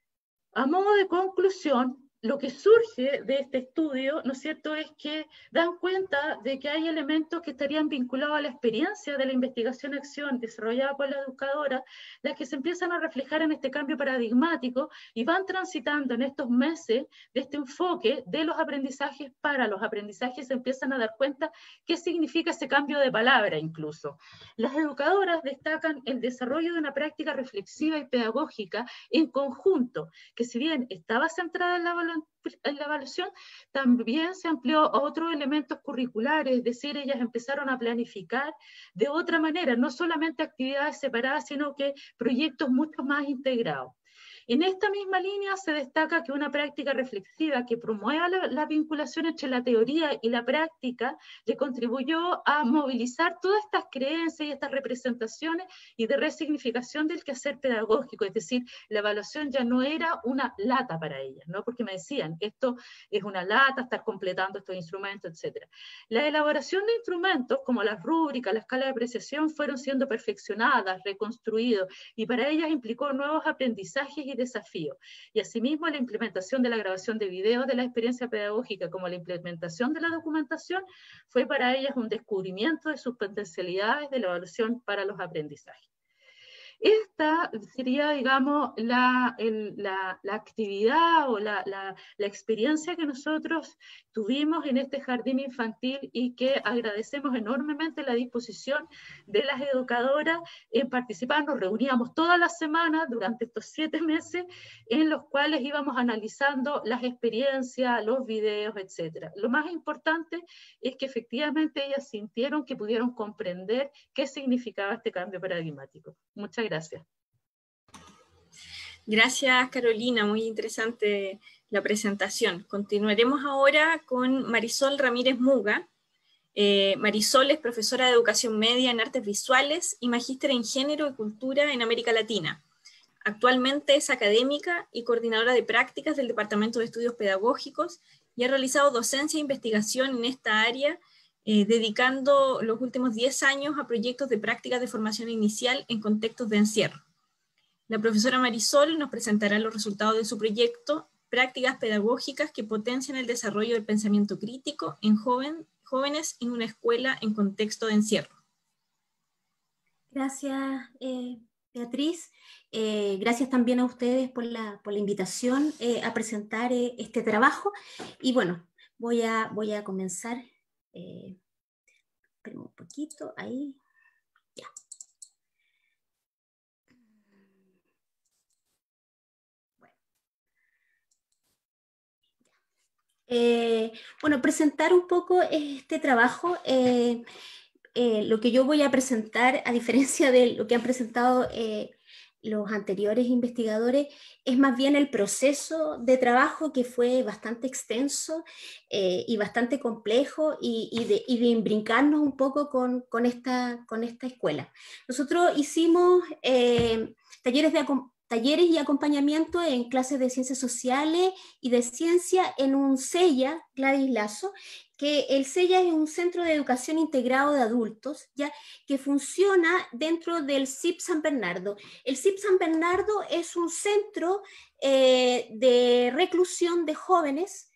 a modo de conclusión, lo que surge de este estudio, ¿no es cierto?, es que dan cuenta de que hay elementos que estarían vinculados a la experiencia de la investigación-acción desarrollada por la educadora, las que se empiezan a reflejar en este cambio paradigmático y van transitando en estos meses de este enfoque de los aprendizajes para los aprendizajes. Se empiezan a dar cuenta qué significa ese cambio de palabra incluso. Las educadoras destacan el desarrollo de una práctica reflexiva y pedagógica en conjunto, que si bien estaba centrada en la evaluación, también se amplió a otros elementos curriculares, es decir, ellas empezaron a planificar de otra manera, no solamente actividades separadas, sino que proyectos mucho más integrados. En esta misma línea se destaca que una práctica reflexiva que promueva la vinculación entre la teoría y la práctica le contribuyó a movilizar todas estas creencias y estas representaciones y de resignificación del quehacer pedagógico, es decir, la evaluación ya no era una lata para ellas, ¿no? Porque me decían, esto es una lata, estar completando estos instrumentos, etc. La elaboración de instrumentos como las rúbricas, la escala de apreciación fueron siendo perfeccionadas, reconstruidos, y para ellas implicó nuevos aprendizajes y desafíos. Y asimismo la implementación de la grabación de videos de la experiencia pedagógica como la implementación de la documentación fue para ellas un descubrimiento de sus potencialidades de la evaluación para los aprendizajes. Esta sería, digamos, la actividad o la experiencia que nosotros tuvimos en este jardín infantil, y que agradecemos enormemente la disposición de las educadoras en participar. Nos reuníamos todas las semanas durante estos 7 meses, en los cuales íbamos analizando las experiencias, los videos, etc. Lo más importante es que efectivamente ellas sintieron que pudieron comprender qué significaba este cambio paradigmático. Muchas gracias. Gracias, Carolina, muy interesante la presentación. Continuaremos ahora con Marisol Ramírez Muga. Marisol es profesora de Educación Media en Artes Visuales y magíster en Género y Cultura en América Latina. Actualmente es académica y coordinadora de prácticas del Departamento de Estudios Pedagógicos y ha realizado docencia e investigación en esta área, dedicando los últimos 10 años a proyectos de prácticas de formación inicial en contextos de encierro. La profesora Marisol nos presentará los resultados de su proyecto, prácticas pedagógicas que potencian el desarrollo del pensamiento crítico en jóvenes en una escuela en contexto de encierro. Gracias, Beatriz. Gracias también a ustedes por la invitación a presentar este trabajo. Y bueno, voy a comenzar. Esperen un poquito, ahí. Ya. Bueno, presentar un poco este trabajo. Lo que yo voy a presentar, a diferencia de lo que han presentado los anteriores investigadores, es más bien el proceso de trabajo que fue bastante extenso y bastante complejo y de imbrincarnos un poco con esta escuela. Nosotros hicimos talleres y acompañamiento en clases de ciencias sociales y de ciencia en un CEIA, Gladys Lazo, que el CEIA es un centro de educación integrado de adultos, ¿ya? Que funciona dentro del CIP San Bernardo. El CIP San Bernardo es un centro de reclusión de jóvenes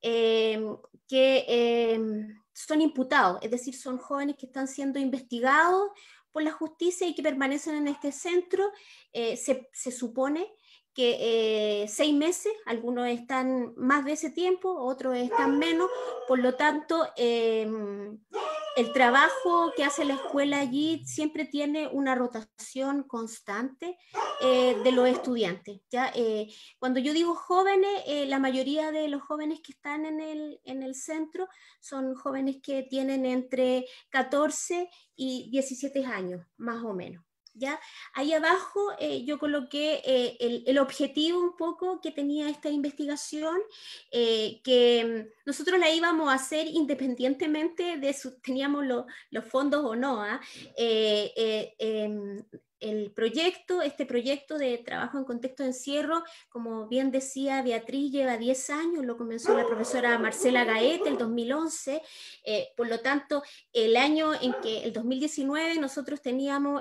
que son imputados, es decir, son jóvenes que están siendo investigados por la justicia y que permanecen en este centro. Se supone que 6 meses, algunos están más de ese tiempo, otros están menos, por lo tanto, el trabajo que hace la escuela allí siempre tiene una rotación constante de los estudiantes, ¿ya? Cuando yo digo jóvenes, la mayoría de los jóvenes que están en el centro son jóvenes que tienen entre 14 y 17 años, más o menos. ¿Ya? Ahí abajo yo coloqué el objetivo un poco que tenía esta investigación, que nosotros la íbamos a hacer independientemente de si teníamos los fondos o no. Este proyecto de trabajo en contexto de encierro, como bien decía Beatriz, lleva 10 años, lo comenzó la profesora Marcela Gaete el 2011, por lo tanto, el año en que, el 2019, nosotros teníamos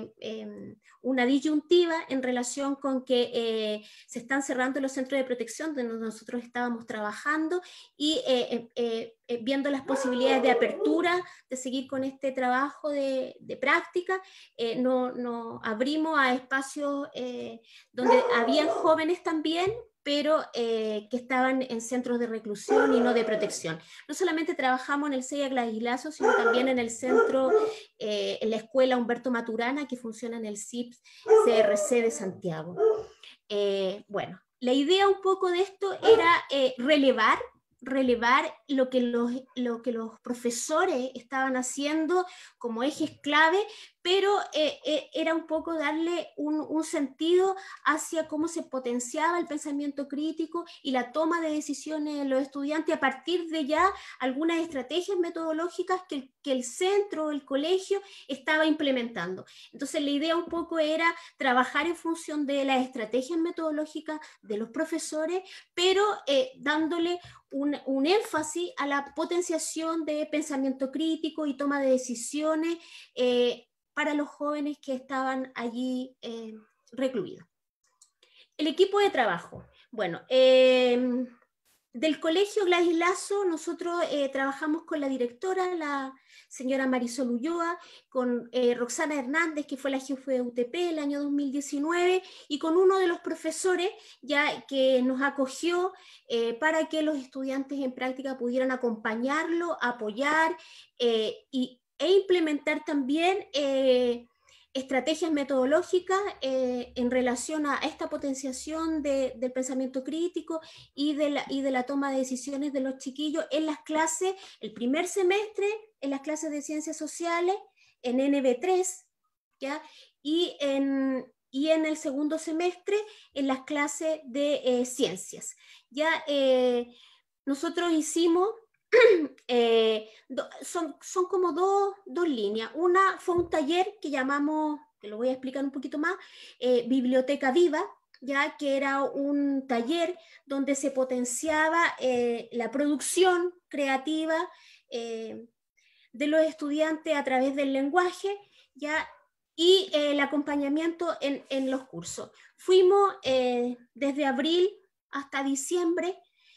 una disyuntiva en relación con que se están cerrando los centros de protección donde nosotros estábamos trabajando y viendo las posibilidades de apertura, de seguir con este trabajo de práctica, nos abrimos a espacios donde habían jóvenes también, pero que estaban en centros de reclusión y no de protección. No solamente trabajamos en el CEIA Gladys Lazo, sino también en el centro, en la escuela Humberto Maturana, que funciona en el CIP CRC de Santiago. Bueno, la idea un poco de esto era relevar lo que los profesores estaban haciendo como ejes clave, pero era un poco darle un sentido hacia cómo se potenciaba el pensamiento crítico y la toma de decisiones de los estudiantes a partir de ya algunas estrategias metodológicas que el centro, el colegio, estaba implementando. Entonces la idea un poco era trabajar en función de las estrategias metodológicas de los profesores, pero dándole un énfasis a la potenciación de pensamiento crítico y toma de decisiones para los jóvenes que estaban allí recluidos. El equipo de trabajo. Bueno, del colegio Gladys Lazo, nosotros trabajamos con la directora, la señora Marisol Ulloa, con Roxana Hernández, que fue la jefe de UTP el año 2019, y con uno de los profesores ya que nos acogió para que los estudiantes en práctica pudieran acompañarlo, apoyar e implementar también estrategias metodológicas en relación a esta potenciación del pensamiento crítico y de la toma de decisiones de los chiquillos en las clases, el primer semestre, en las clases de ciencias sociales, en NB3, ¿ya? Y en el segundo semestre, en las clases de ciencias. Ya nosotros hicimos... son como dos líneas. Una fue un taller que llamamos, que lo voy a explicar un poquito más, Biblioteca Viva, ya que era un taller donde se potenciaba la producción creativa de los estudiantes a través del lenguaje, ya, y el acompañamiento en los cursos. Fuimos desde abril hasta diciembre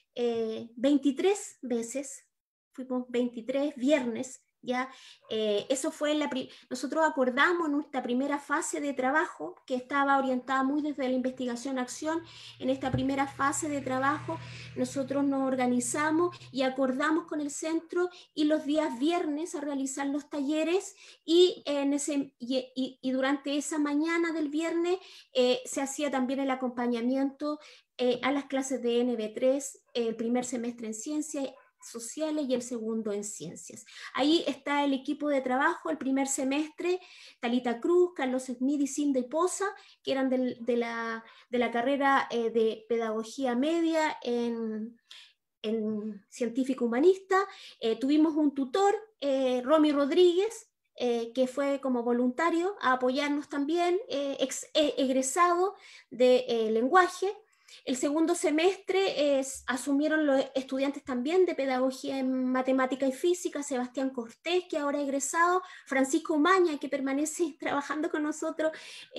23 veces, fuimos 23 viernes, ya, eso fue nosotros acordamos nuestra primera fase de trabajo, que estaba orientada muy desde la investigación-acción. En esta primera fase de trabajo nosotros nos organizamos y acordamos con el centro y los días viernes a realizar los talleres y durante esa mañana del viernes se hacía también el acompañamiento a las clases de NB3, el primer semestre en ciencia sociales y el segundo en ciencias. Ahí está el equipo de trabajo, el primer semestre, Talita Cruz, Carlos Smith y Cindy Poza, que eran de la carrera de Pedagogía Media en científico humanista. Tuvimos un tutor, Romy Rodríguez, que fue como voluntario a apoyarnos también, egresado de lenguaje. El segundo semestre asumieron los estudiantes también de Pedagogía en Matemática y Física, Sebastián Cortés, que ahora es egresado, Francisco Umaña, que permanece trabajando con nosotros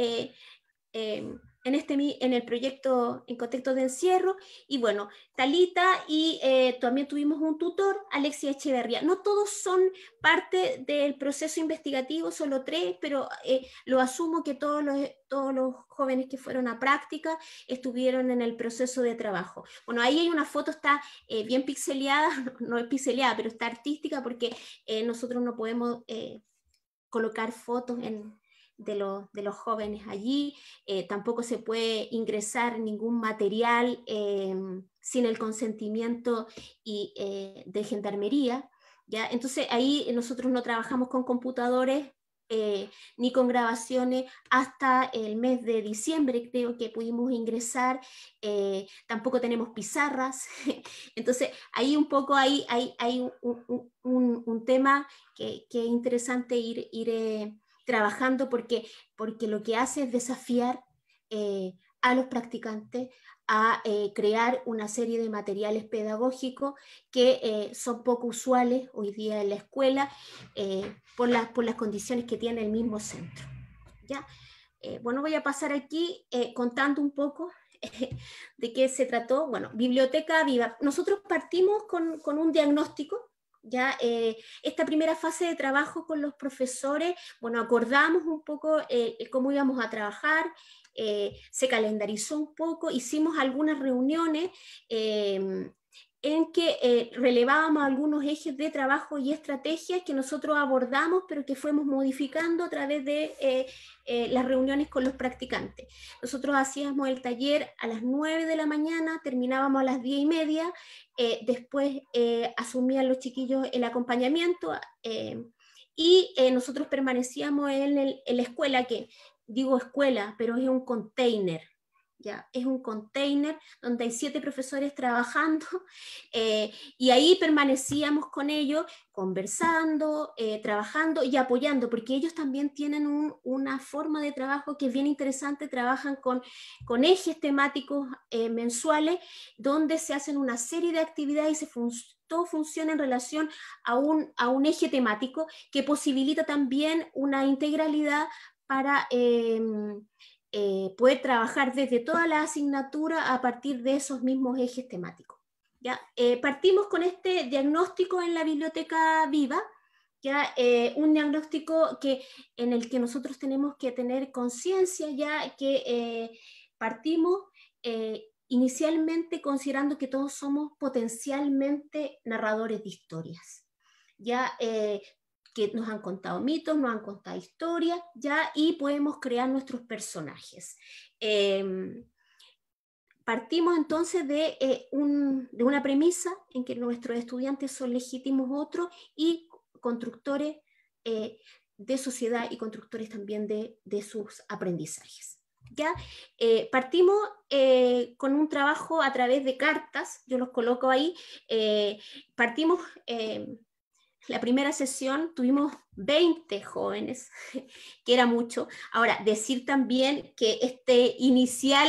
en el proyecto en contexto de encierro, y bueno, Talita, y también tuvimos un tutor, Alexia Echeverría. No todos son parte del proceso investigativo, solo 3, pero lo asumo que todos los jóvenes que fueron a práctica estuvieron en el proceso de trabajo. Bueno, ahí hay una foto, está bien pixeleada, no es pixeleada, pero está artística, porque nosotros no podemos colocar fotos de los jóvenes allí, tampoco se puede ingresar ningún material sin el consentimiento de Gendarmería, ¿ya? Entonces ahí nosotros no trabajamos con computadores ni con grabaciones hasta el mes de diciembre, creo que pudimos ingresar, tampoco tenemos pizarras, entonces ahí un poco hay un tema que es interesante ir trabajando, porque lo que hace es desafiar a los practicantes a crear una serie de materiales pedagógicos que son poco usuales hoy día en la escuela por las condiciones que tiene el mismo centro, ¿ya? Bueno, voy a pasar aquí contando un poco de qué se trató. Bueno, Biblioteca Viva. Nosotros partimos con un diagnóstico. Ya esta primera fase de trabajo con los profesores, bueno, acordamos un poco cómo íbamos a trabajar, se calendarizó un poco, hicimos algunas reuniones en que relevábamos algunos ejes de trabajo y estrategias que nosotros abordamos, pero que fuimos modificando a través de las reuniones con los practicantes. Nosotros hacíamos el taller a las 9 de la mañana, terminábamos a las 10:30, después asumían los chiquillos el acompañamiento y nosotros permanecíamos en la escuela, que digo escuela, pero es un container. Ya, es un container donde hay 7 profesores trabajando y ahí permanecíamos con ellos conversando, trabajando y apoyando, porque ellos también tienen una forma de trabajo que es bien interesante. Trabajan con ejes temáticos mensuales donde se hacen una serie de actividades y todo funciona en relación a un eje temático que posibilita también una integralidad para poder trabajar desde toda la asignatura a partir de esos mismos ejes temáticos. ¿Ya? Partimos con este diagnóstico en la Biblioteca Viva, ¿ya? Un diagnóstico en el que nosotros tenemos que tener conciencia, ya que partimos inicialmente considerando que todos somos potencialmente narradores de historias. Ya que nos han contado mitos, nos han contado historias, ¿ya? Y podemos crear nuestros personajes. Partimos entonces de una premisa en que nuestros estudiantes son legítimos otros y constructores de sociedad y constructores también de sus aprendizajes. ¿Ya? Partimos con un trabajo a través de cartas, yo los coloco ahí, partimos... La primera sesión tuvimos 20 jóvenes, que era mucho. Ahora, decir también que este inicial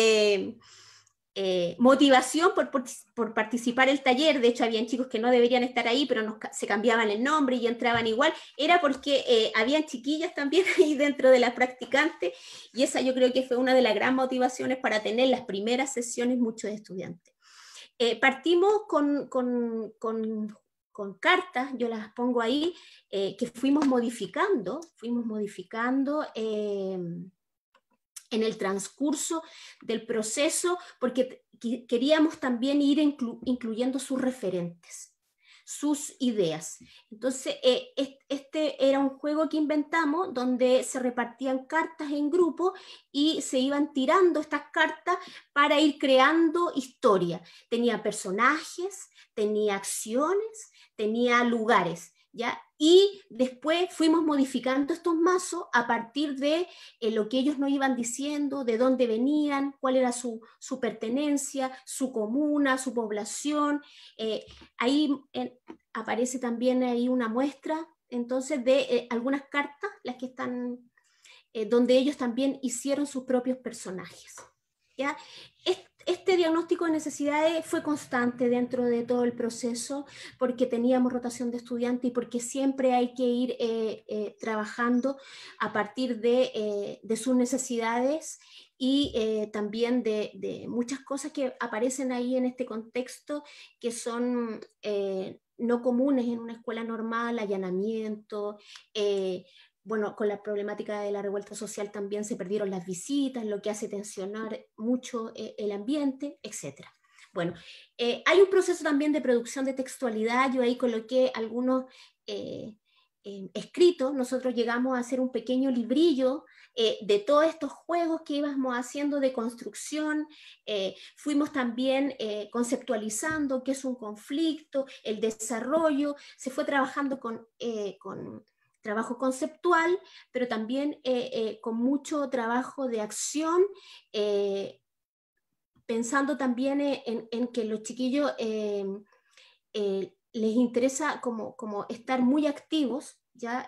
motivación por participar del taller, de hecho habían chicos que no deberían estar ahí, pero se cambiaban el nombre y entraban igual, era porque habían chiquillas también ahí dentro de las practicantes, y esa yo creo que fue una de las grandes motivaciones para tener las primeras sesiones muchos estudiantes. Partimos con cartas, yo las pongo ahí, que fuimos modificando en el transcurso del proceso, porque queríamos también ir incluyendo sus referentes. sus ideas. Entonces, este era un juego que inventamos donde se repartían cartas en grupo y se iban tirando estas cartas para ir creando historia. Tenía personajes, tenía acciones, tenía lugares, ¿ya? Y después fuimos modificando estos mazos a partir de lo que ellos nos iban diciendo, de dónde venían, cuál era su pertenencia, su comuna, su población. Ahí aparece también ahí una muestra, entonces, de algunas cartas, las que están, donde ellos también hicieron sus propios personajes, ¿ya? Este diagnóstico de necesidades fue constante dentro de todo el proceso porque teníamos rotación de estudiantes y porque siempre hay que ir trabajando a partir de sus necesidades y también de muchas cosas que aparecen ahí en este contexto que son no comunes en una escuela normal, allanamiento, bueno, con la problemática de la revuelta social también se perdieron las visitas, lo que hace tensionar mucho el ambiente, etc. Bueno, hay un proceso también de producción de textualidad, yo ahí coloqué algunos escritos, nosotros llegamos a hacer un pequeño librillo de todos estos juegos que íbamos haciendo de construcción, fuimos también conceptualizando qué es un conflicto, el desarrollo, se fue trabajando con trabajo conceptual, pero también con mucho trabajo de acción, pensando también en que los chiquillos les interesa como estar muy activos, ¿ya?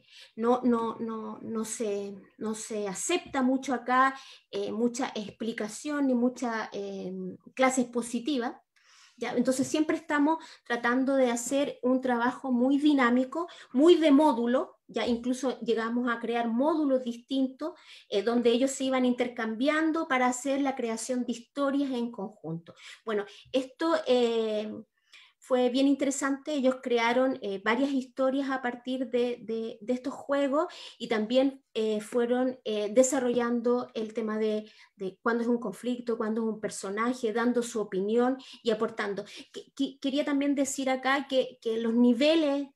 No se acepta mucho acá mucha explicación ni mucha clase expositiva. ¿Ya? Entonces siempre estamos tratando de hacer un trabajo muy dinámico, muy de módulo, ya incluso llegamos a crear módulos distintos donde ellos se iban intercambiando para hacer la creación de historias en conjunto. Bueno, esto fue bien interesante, ellos crearon varias historias a partir de estos juegos y también fueron desarrollando el tema de cuándo es un conflicto, cuándo es un personaje, dando su opinión y aportando. Quería también decir acá que los niveles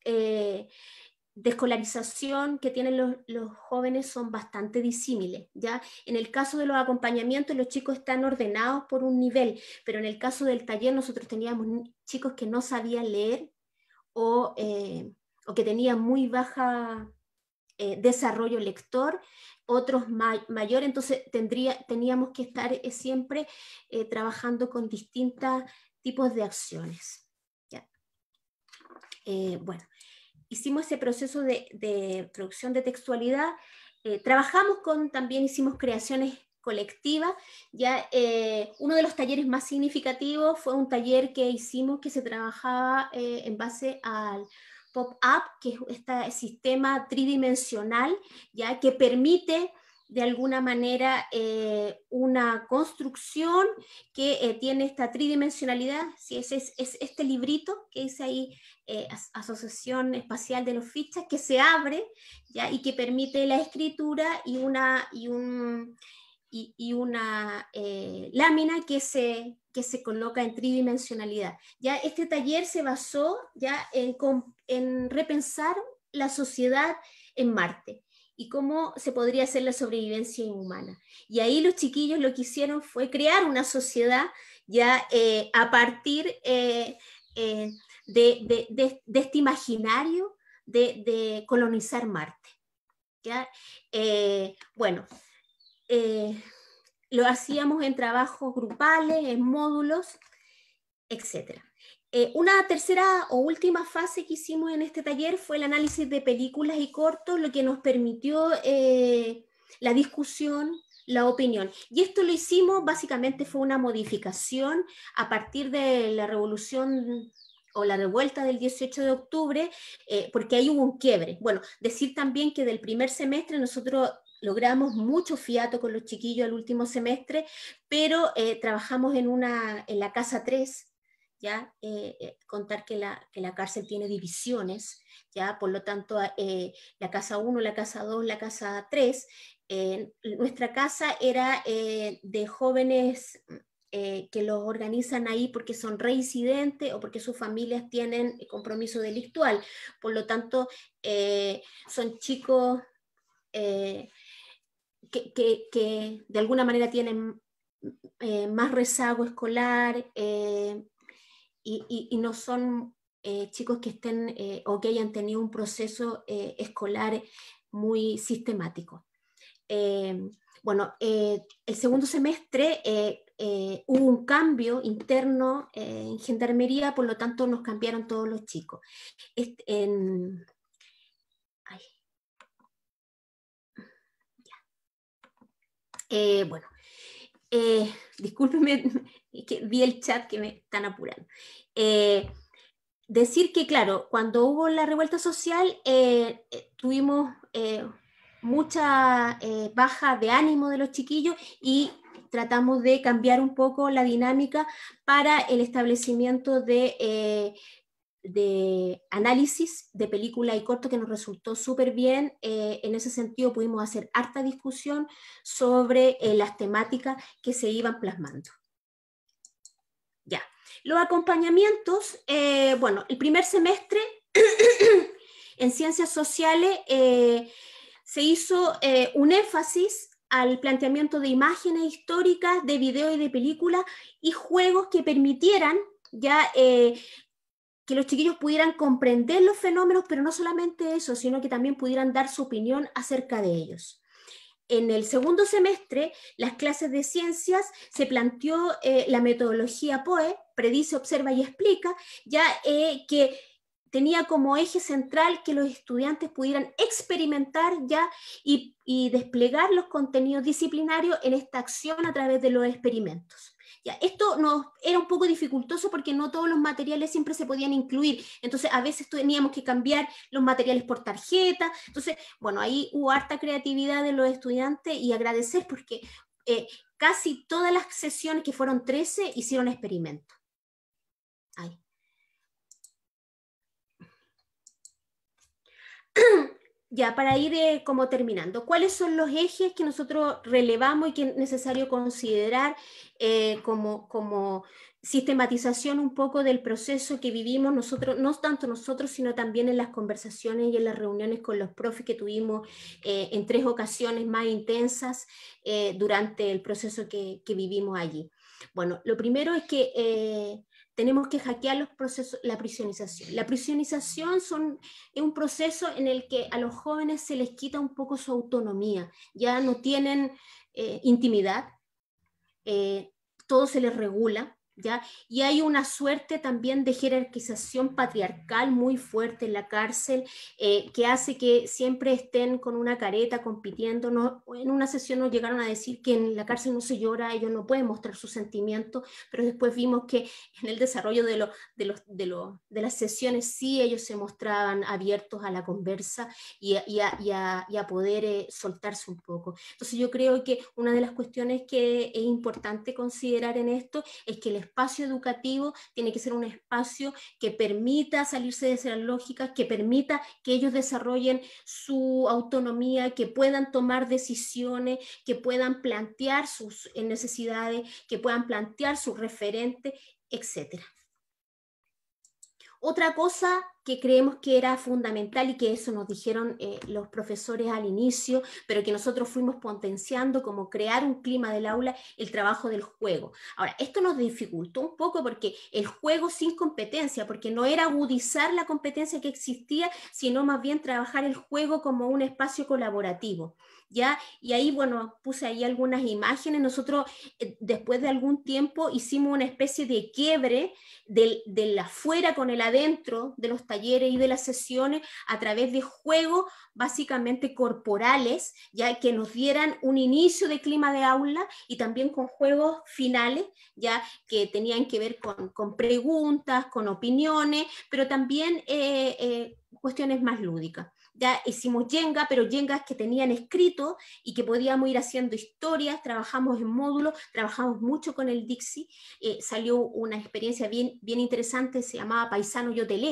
de escolarización que tienen los jóvenes son bastante disímiles, ¿ya? En el caso de los acompañamientos, los chicos están ordenados por un nivel, pero en el caso del taller nosotros teníamos chicos que no sabían leer o que tenían muy baja desarrollo lector, otros mayores, entonces teníamos que estar siempre trabajando con distintos tipos de acciones, ¿ya? Bueno, hicimos ese proceso de producción de textualidad, trabajamos también hicimos creaciones colectivas, ya uno de los talleres más significativos fue un taller que hicimos que se trabajaba en base al pop-up, que es este sistema tridimensional, ya que permite de alguna manera una construcción que tiene esta tridimensionalidad. Sí, es este librito que dice ahí Asociación Espacial de los Fichas, que se abre, ¿ya? Y que permite la escritura y una lámina que se coloca en tridimensionalidad. Ya este taller se basó ya en repensar la sociedad en Marte y cómo se podría hacer la sobrevivencia inhumana. Y ahí los chiquillos lo que hicieron fue crear una sociedad ya a partir de este imaginario de colonizar Marte, ¿ya? Bueno, lo hacíamos en trabajos grupales, en módulos, etc. Una tercera o última fase que hicimos en este taller fue el análisis de películas y cortos, lo que nos permitió la discusión, la opinión. Y esto lo hicimos, básicamente fue una modificación a partir de la revolución o la revuelta del 18 de octubre, porque ahí hubo un quiebre. Bueno, decir también que del primer semestre nosotros logramos mucho fiato con los chiquillos al último semestre, pero trabajamos en la casa 3, ¿ya? Contar que la cárcel tiene divisiones, ¿ya? Por lo tanto, la casa 1, la casa 2, la casa 3, nuestra casa era de jóvenes que los organizan ahí porque son reincidentes o porque sus familias tienen compromiso delictual. Por lo tanto, son chicos que de alguna manera tienen más rezago escolar y no son chicos que estén o que hayan tenido un proceso escolar muy sistemático. Bueno, el segundo semestre hubo un cambio interno en Gendarmería, por lo tanto nos cambiaron todos los chicos. Bueno, discúlpenme, que vi el chat que me están apurando. Decir que, claro, cuando hubo la revuelta social, tuvimos mucha baja de ánimo de los chiquillos y tratamos de cambiar un poco la dinámica para el establecimiento de análisis de película y corto, que nos resultó súper bien. En ese sentido pudimos hacer harta discusión sobre las temáticas que se iban plasmando. Ya. Los acompañamientos, bueno, el primer semestre en Ciencias Sociales se hizo un énfasis al planteamiento de imágenes históricas, de video y de películas y juegos que permitieran ya que los chiquillos pudieran comprender los fenómenos, pero no solamente eso, sino que también pudieran dar su opinión acerca de ellos. En el segundo semestre, las clases de ciencias se planteó la metodología POE, predice, observa y explica, ya que tenía como eje central que los estudiantes pudieran experimentar ya y desplegar los contenidos disciplinarios en esta acción a través de los experimentos. Ya, esto era un poco dificultoso porque no todos los materiales siempre se podían incluir, entonces a veces teníamos que cambiar los materiales por tarjeta, entonces, bueno, ahí hubo harta creatividad de los estudiantes y agradecer porque casi todas las sesiones, que fueron 13, hicieron experimentos. Ahí. Ya, para ir como terminando, ¿cuáles son los ejes que nosotros relevamos y que es necesario considerar como sistematización un poco del proceso que vivimos nosotros, no tanto nosotros, sino también en las conversaciones y en las reuniones con los profes que tuvimos en 3 ocasiones más intensas durante el proceso que vivimos allí? Bueno, lo primero es que tenemos que hackear los procesos, la prisionización. La prisionización es un proceso en el que a los jóvenes se les quita un poco su autonomía, ya no tienen intimidad, todo se les regula, ¿ya? Y hay una suerte también de jerarquización patriarcal muy fuerte en la cárcel, que hace que siempre estén con una careta compitiendo. En una sesión nos llegaron a decir que en la cárcel no se llora, ellos no pueden mostrar sus sentimientos, pero después vimos que en el desarrollo de las sesiones sí ellos se mostraban abiertos a la conversa y a poder soltarse un poco. Entonces yo creo que una de las cuestiones que es importante considerar en esto es que el espacio educativo tiene que ser un espacio que permita salirse de esas lógicas, que permita que ellos desarrollen su autonomía, que puedan tomar decisiones, que puedan plantear sus necesidades, que puedan plantear sus referentes, etc. Otra cosa que creemos que era fundamental y que eso nos dijeron los profesores al inicio, pero que nosotros fuimos potenciando como crear un clima del aula, el trabajo del juego. Ahora, esto nos dificultó un poco porque el juego sin competencia, porque no era agudizar la competencia que existía, sino más bien trabajar el juego como un espacio colaborativo. ¿Ya? Y ahí, bueno, puse ahí algunas imágenes. Nosotros después de algún tiempo hicimos una especie de quiebre del afuera con el adentro de los talleres y de las sesiones a través de juegos básicamente corporales, ya que nos dieran un inicio de clima de aula y también con juegos finales, ya que tenían que ver con preguntas, con opiniones, pero también cuestiones más lúdicas. Ya hicimos Jenga, pero Jengas que tenían escrito y que podíamos ir haciendo historias, trabajamos en módulos, trabajamos mucho con el Dixie, salió una experiencia bien interesante, se llamaba Paisano Yo Te Leo,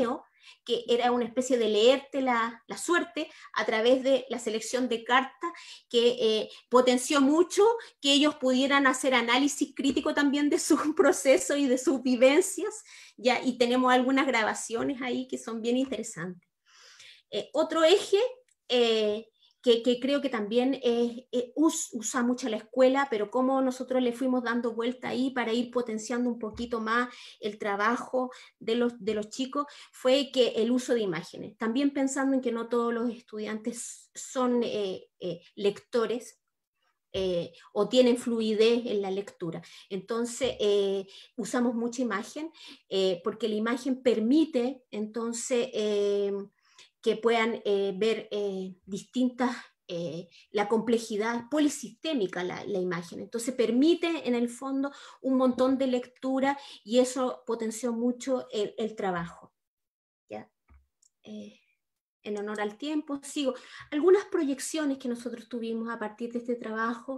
que era una especie de leerte la suerte a través de la selección de cartas, que potenció mucho que ellos pudieran hacer análisis crítico también de su proceso y de sus vivencias, ¿ya? Y tenemos algunas grabaciones ahí que son bien interesantes. Otro eje que creo que también usa mucho la escuela, pero cómo nosotros le fuimos dando vuelta ahí para ir potenciando un poquito más el trabajo de los chicos, fue que el uso de imágenes. También pensando en que no todos los estudiantes son lectores, o tienen fluidez en la lectura. Entonces, usamos mucha imagen, porque la imagen permite, entonces, que puedan ver distintas, la complejidad polisistémica, la imagen. Entonces permite en el fondo un montón de lectura y eso potenció mucho el trabajo. ¿Ya? En honor al tiempo, sigo. Algunas proyecciones que nosotros tuvimos a partir de este trabajo,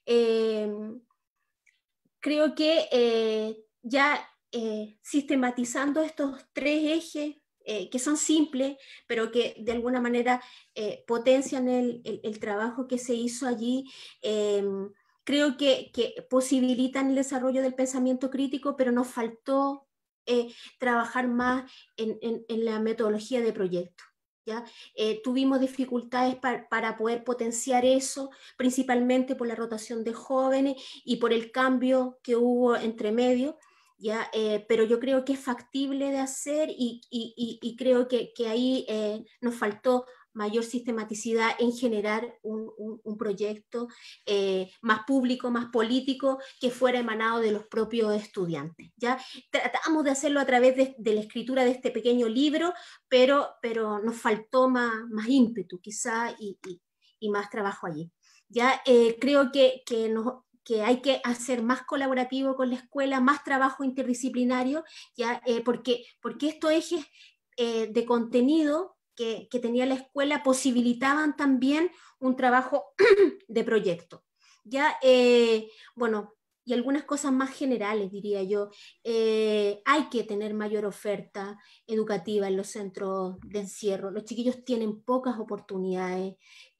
creo que ya sistematizando estos 3 ejes, que son simples, pero que de alguna manera potencian el trabajo que se hizo allí, creo que posibilitan el desarrollo del pensamiento crítico, pero nos faltó trabajar más en la metodología de proyecto. ¿Ya? Tuvimos dificultades para poder potenciar eso, principalmente por la rotación de jóvenes y por el cambio que hubo entre medio. ¿Ya? Pero yo creo que es factible de hacer y creo que ahí nos faltó mayor sistematicidad en generar un proyecto más público, más político, que fuera emanado de los propios estudiantes. ¿Ya? Tratamos de hacerlo a través de la escritura de este pequeño libro, pero nos faltó más ímpetu quizá y más trabajo allí. ¿Ya? Creo que hay que hacer más colaborativo con la escuela, más trabajo interdisciplinario, ¿ya? Porque estos ejes de contenido que tenía la escuela posibilitaban también un trabajo de proyecto. ¿Ya? Bueno, y algunas cosas más generales, diría yo. Hay que tener mayor oferta educativa en los centros de encierro. Los chiquillos tienen pocas oportunidades,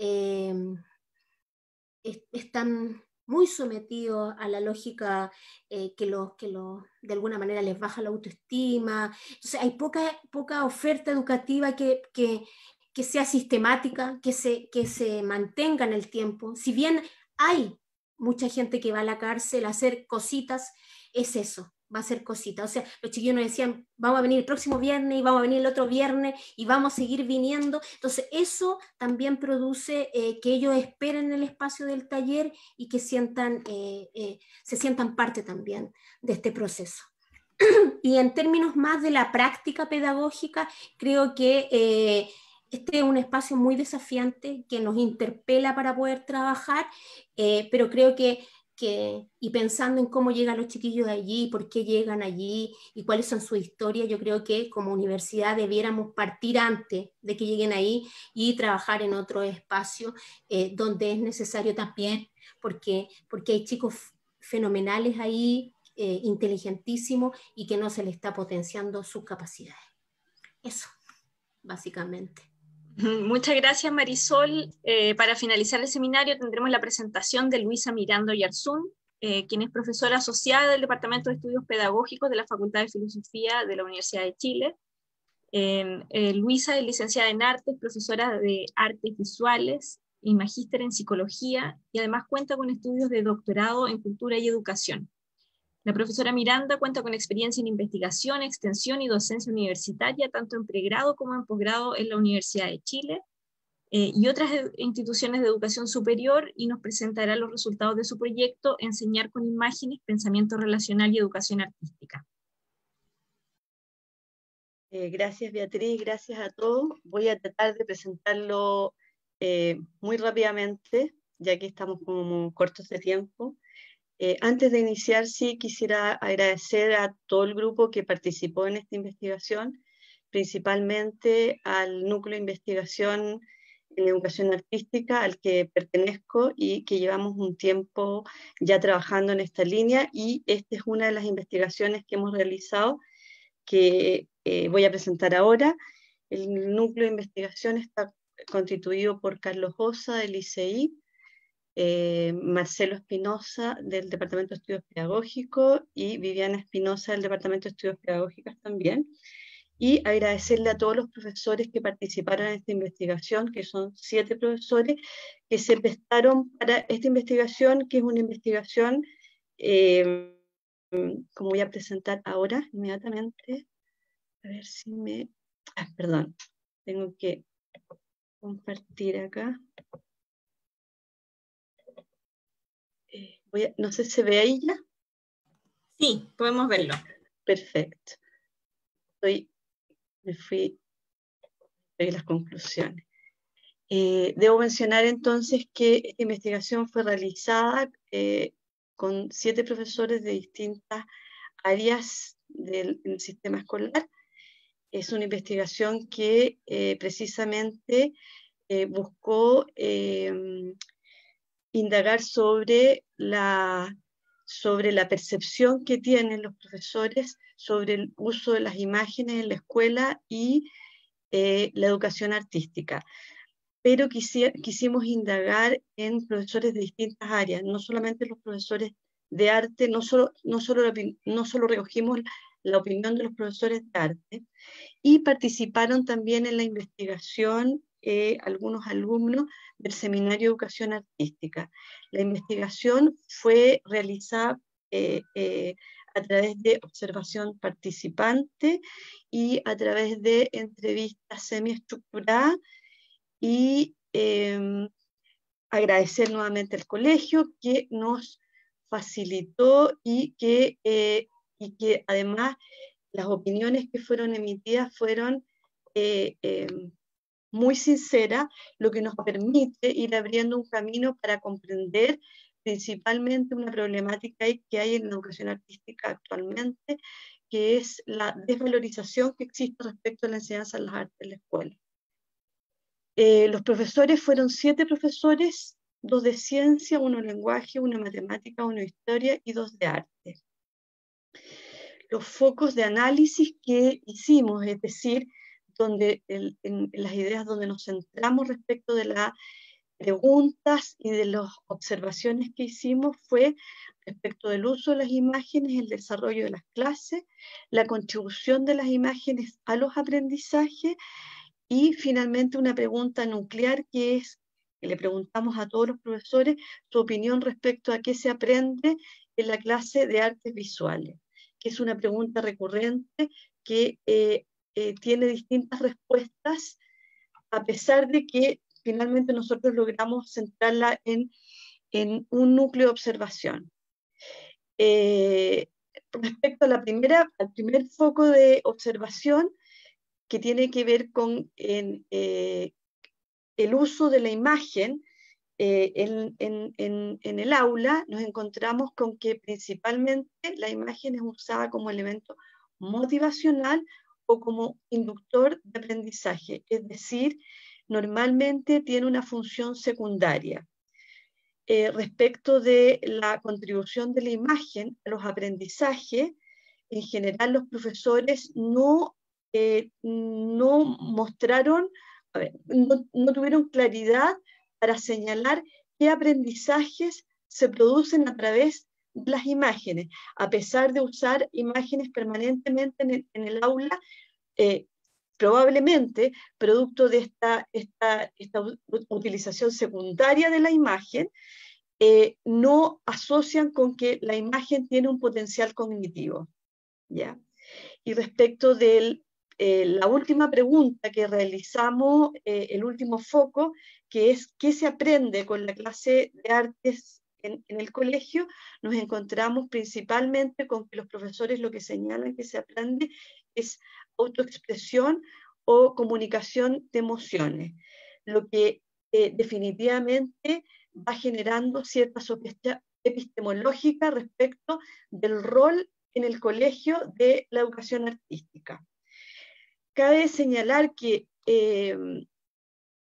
están muy sometidos a la lógica que de alguna manera les baja la autoestima. Entonces hay poca oferta educativa que sea sistemática, que se mantenga en el tiempo. Si bien hay mucha gente que va a la cárcel a hacer cositas, es eso, va a ser cositas. O sea, los chiquillos nos decían, vamos a venir el próximo viernes y vamos a venir el otro viernes y vamos a seguir viniendo. Entonces eso también produce que ellos esperen el espacio del taller y que se sientan parte también de este proceso. Y en términos más de la práctica pedagógica, creo que este es un espacio muy desafiante que nos interpela para poder trabajar, pero creo que y pensando en cómo llegan los chiquillos allí, por qué llegan allí y cuáles son sus historias, yo creo que como universidad debiéramos partir antes de que lleguen ahí y trabajar en otro espacio donde es necesario también, porque hay chicos fenomenales ahí, inteligentísimos, y que no se les está potenciando sus capacidades. Eso, básicamente. Muchas gracias, Marisol. Para finalizar el seminario tendremos la presentación de Luisa Miranda Oyarzún, quien es profesora asociada del Departamento de Estudios Pedagógicos de la Facultad de Filosofía de la Universidad de Chile. Luisa es licenciada en Artes, profesora de Artes Visuales y magíster en Psicología, y además cuenta con estudios de doctorado en Cultura y Educación. La profesora Miranda cuenta con experiencia en investigación, extensión y docencia universitaria, tanto en pregrado como en posgrado en la Universidad de Chile y otras instituciones de educación superior, y nos presentará los resultados de su proyecto Enseñar con imágenes, pensamiento relacional y educación artística. Gracias, Beatriz, gracias a todos. Voy a tratar de presentarlo muy rápidamente, ya que estamos como cortos de tiempo. Antes de iniciar, sí quisiera agradecer a todo el grupo que participó en esta investigación, principalmente al Núcleo de Investigación en Educación Artística, al que pertenezco y que llevamos un tiempo ya trabajando en esta línea, y esta es una de las investigaciones que hemos realizado que voy a presentar ahora. El núcleo de investigación está constituido por Carlos Osa del ICI, Marcelo Espinosa del Departamento de Estudios Pedagógicos y Viviana Espinosa del Departamento de Estudios Pedagógicos también. Y agradecerle a todos los profesores que participaron en esta investigación, que son 7 profesores que se prestaron para esta investigación, que es una investigación, como voy a presentar ahora inmediatamente. A ver si me... perdón, tengo que compartir acá. No sé si se ve ahí ya. Sí, podemos verlo. Perfecto. Me fui a las conclusiones. Debo mencionar entonces que esta investigación fue realizada con 7 profesores de distintas áreas del sistema escolar. Es una investigación que precisamente buscó indagar sobre la percepción que tienen los profesores sobre el uso de las imágenes en la escuela y la educación artística. Pero quisimos indagar en profesores de distintas áreas, no solamente los profesores de arte, no solo recogimos la opinión de los profesores de arte, y participaron también en la investigación algunos alumnos del Seminario de Educación Artística. La investigación fue realizada a través de observación participante y a través de entrevistas semiestructuradas, y agradecer nuevamente al colegio que nos facilitó y que además las opiniones que fueron emitidas fueron muy sinceras, lo que nos permite ir abriendo un camino para comprender principalmente una problemática que hay en la educación artística actualmente, que es la desvalorización que existe respecto a la enseñanza de las artes en la escuela. Los profesores fueron 7 profesores, 2 de ciencia, 1 de lenguaje, 1 de matemática, 1 de historia y 2 de arte. Los focos de análisis que hicimos, es decir, donde en las ideas donde nos centramos respecto de las preguntas y de las observaciones que hicimos, fue respecto del uso de las imágenes, el desarrollo de las clases, la contribución de las imágenes a los aprendizajes, y finalmente una pregunta nuclear que le preguntamos a todos los profesores su opinión respecto a qué se aprende en la clase de artes visuales, que es una pregunta recurrente que tiene distintas respuestas, a pesar de que finalmente nosotros logramos centrarla en un núcleo de observación. Respecto a al primer foco de observación, que tiene que ver con el uso de la imagen en el aula, nos encontramos con que principalmente la imagen es usada como elemento motivacional o como inductor de aprendizaje, es decir, normalmente tiene una función secundaria. Respecto de la contribución de la imagen a los aprendizajes, en general los profesores no mostraron, no tuvieron claridad para señalar qué aprendizajes se producen a través de las imágenes, a pesar de usar imágenes permanentemente en el aula, probablemente producto de esta utilización secundaria de la imagen, no asocian con que la imagen tiene un potencial cognitivo, ¿ya? Y respecto de la última pregunta que realizamos, el último foco, que es ¿qué se aprende con la clase de artes en el colegio? Nos encontramos principalmente con que los profesores lo que señalan que se aprende es autoexpresión o comunicación de emociones, lo que definitivamente va generando cierta sospecha epistemológica respecto del rol en el colegio de la educación artística. Cabe señalar que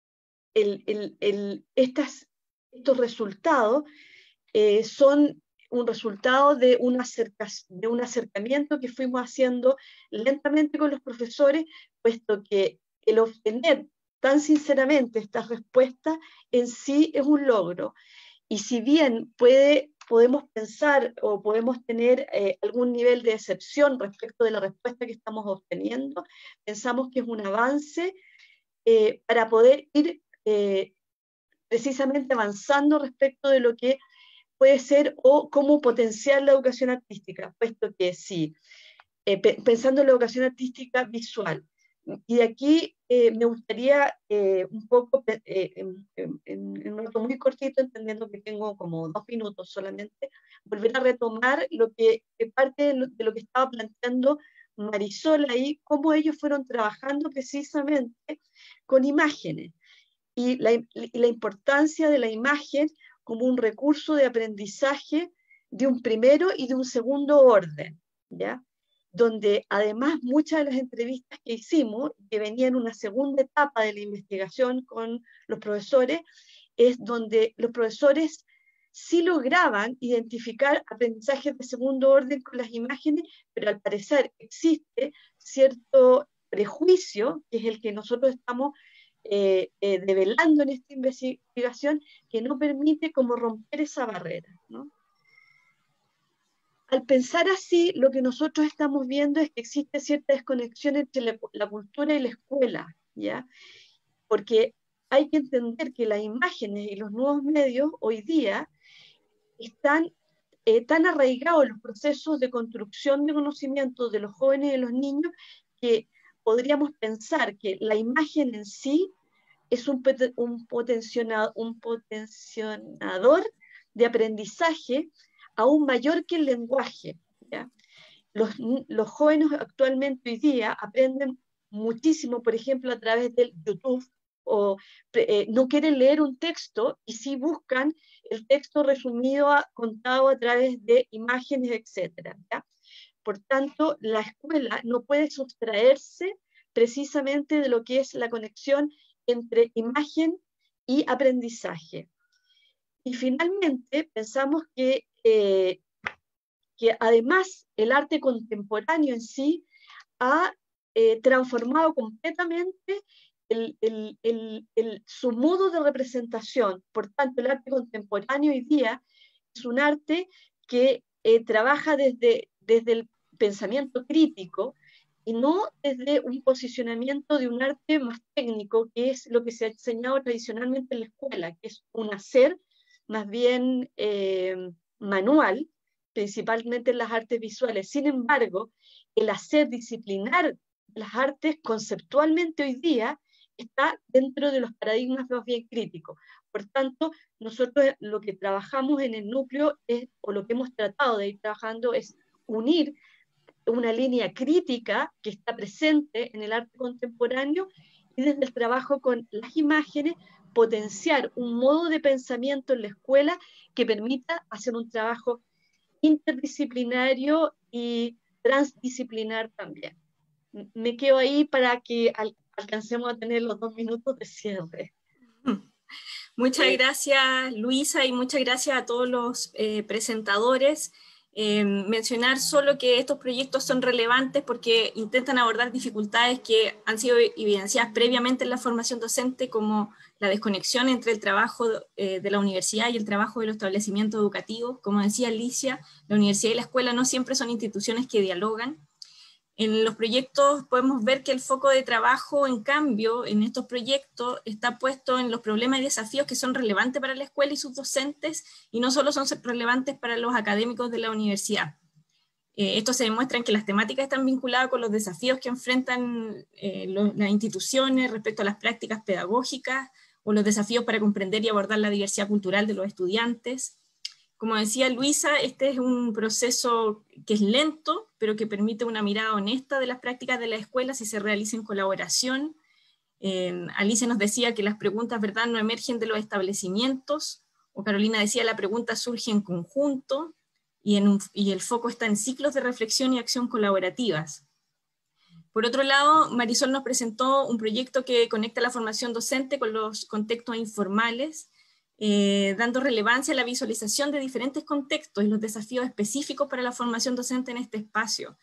estos resultados son un resultado de un acercamiento que fuimos haciendo lentamente con los profesores, puesto que el obtener tan sinceramente estas respuestas en sí es un logro. Y si bien podemos pensar o podemos tener algún nivel de decepción respecto de la respuesta que estamos obteniendo, pensamos que es un avance para poder ir precisamente avanzando respecto de lo que puede ser o cómo potenciar la educación artística, puesto que sí, pensando en la educación artística visual. Y de aquí me gustaría un poco, en un rato muy cortito, entendiendo que tengo como 2 minutos solamente, volver a retomar lo que parte de lo que estaba planteando Marisol ahí, cómo ellos fueron trabajando precisamente con imágenes y la importancia de la imagen como un recurso de aprendizaje de un primero y de un segundo orden, ¿ya? Donde además muchas de las entrevistas que hicimos, que venían en una segunda etapa de la investigación con los profesores, es donde los profesores sí lograban identificar aprendizajes de segundo orden con las imágenes, pero al parecer existe cierto prejuicio, que es el que nosotros estamos develando en esta investigación, que no permite como romper esa barrera, ¿no? Al pensar así, lo que nosotros estamos viendo es que existe cierta desconexión entre la cultura y la escuela, ¿ya? Porque hay que entender que las imágenes y los nuevos medios hoy día están tan arraigados en los procesos de construcción de conocimiento de los jóvenes y de los niños que podríamos pensar que la imagen en sí es un potenciador de aprendizaje aún mayor que el lenguaje, ¿ya? Los jóvenes actualmente hoy día aprenden muchísimo, por ejemplo, a través del YouTube, o no quieren leer un texto y sí buscan el texto resumido, contado a través de imágenes, etc. ¿Ya? Por tanto, la escuela no puede sustraerse precisamente de lo que es la conexión entre imagen y aprendizaje. Y finalmente pensamos que además el arte contemporáneo en sí ha transformado completamente su modo de representación. Por tanto, el arte contemporáneo hoy día es un arte que trabaja desde el pensamiento crítico y no desde un posicionamiento de un arte más técnico, que es lo que se ha enseñado tradicionalmente en la escuela, que es un hacer más bien manual, principalmente en las artes visuales. Sin embargo, el hacer disciplinar las artes conceptualmente hoy día está dentro de los paradigmas más bien críticos. Por tanto, nosotros lo que trabajamos en el núcleo o lo que hemos tratado de ir trabajando es unir una línea crítica que está presente en el arte contemporáneo y desde el trabajo con las imágenes potenciar un modo de pensamiento en la escuela que permita hacer un trabajo interdisciplinario y transdisciplinar también. Me quedo ahí para que alcancemos a tener los 2 minutos de cierre. Muchas gracias, Luisa, y muchas gracias a todos los presentadores. Mencionar solo que estos proyectos son relevantes porque intentan abordar dificultades que han sido evidenciadas previamente en la formación docente, como la desconexión entre el trabajo de la universidad y el trabajo de los establecimientos educativos. Como decía Alicia, la universidad y la escuela no siempre son instituciones que dialogan. En los proyectos podemos ver que el foco de trabajo, en cambio, en estos proyectos está puesto en los problemas y desafíos que son relevantes para la escuela y sus docentes, y no solo son relevantes para los académicos de la universidad. Esto se demuestra en que las temáticas están vinculadas con los desafíos que enfrentan las instituciones respecto a las prácticas pedagógicas, o los desafíos para comprender y abordar la diversidad cultural de los estudiantes. Como decía Luisa, este es un proceso que es lento, pero que permite una mirada honesta de las prácticas de la escuela si se realiza en colaboración. Alicia nos decía que las preguntas, ¿verdad?, no emergen de los establecimientos, o Carolina decía la pregunta surge en conjunto, y el foco está en ciclos de reflexión y acción colaborativas. Por otro lado, Marisol nos presentó un proyecto que conecta la formación docente con los contextos informales. dando relevancia a la visualización de diferentes contextos y los desafíos específicos para la formación docente en este espacio,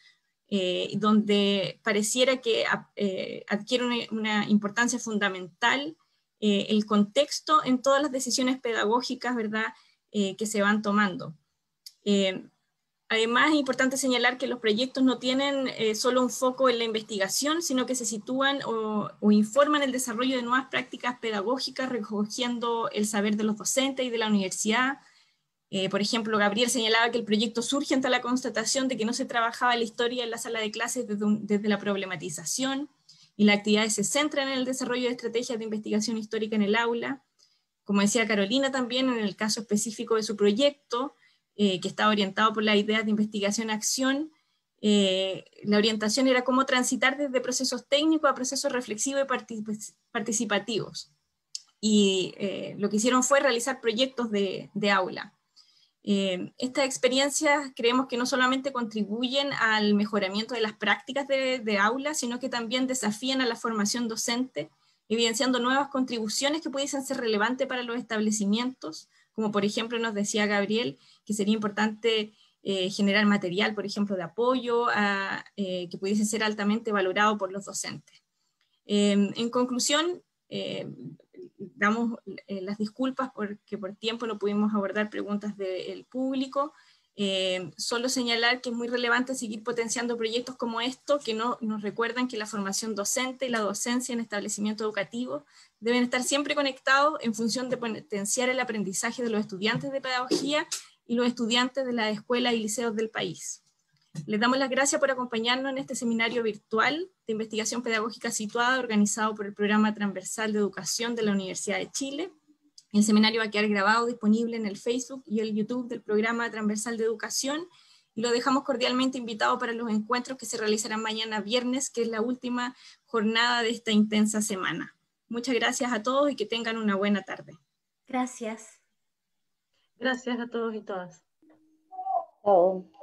donde pareciera que adquiere una importancia fundamental el contexto en todas las decisiones pedagógicas, ¿verdad?, que se van tomando. Además, es importante señalar que los proyectos no tienen solo un foco en la investigación, sino que se sitúan o informan el desarrollo de nuevas prácticas pedagógicas, recogiendo el saber de los docentes y de la universidad. Por ejemplo, Gabriel señalaba que el proyecto surge ante la constatación de que no se trabajaba la historia en la sala de clases desde la problematización, y las actividades se centran en el desarrollo de estrategias de investigación histórica en el aula. Como decía Carolina también, en el caso específico de su proyecto, que estaba orientado por las ideas de investigación-acción, la orientación era cómo transitar desde procesos técnicos a procesos reflexivos y participativos. Y lo que hicieron fue realizar proyectos de aula. Estas experiencias creemos que no solamente contribuyen al mejoramiento de las prácticas de aula, sino que también desafían a la formación docente, evidenciando nuevas contribuciones que pudiesen ser relevantes para los establecimientos, como por ejemplo nos decía Gabriel, que sería importante generar material, por ejemplo, de apoyo, que pudiese ser altamente valorado por los docentes. En conclusión, damos las disculpas porque por tiempo no pudimos abordar preguntas del público. Solo señalar que es muy relevante seguir potenciando proyectos como estos, que nos recuerdan que la formación docente y la docencia en establecimientos educativos deben estar siempre conectados en función de potenciar el aprendizaje de los estudiantes de pedagogía y los estudiantes de las escuelas y liceos del país. Les damos las gracias por acompañarnos en este seminario virtual de investigación pedagógica situada, organizado por el Programa Transversal de Educación de la Universidad de Chile. El seminario va a quedar grabado, disponible en el Facebook y el YouTube del Programa Transversal de Educación, y lo dejamos cordialmente invitado para los encuentros que se realizarán mañana viernes, que es la última jornada de esta intensa semana. Muchas gracias a todos y que tengan una buena tarde. Gracias. Gracias a todos y todas. Chao.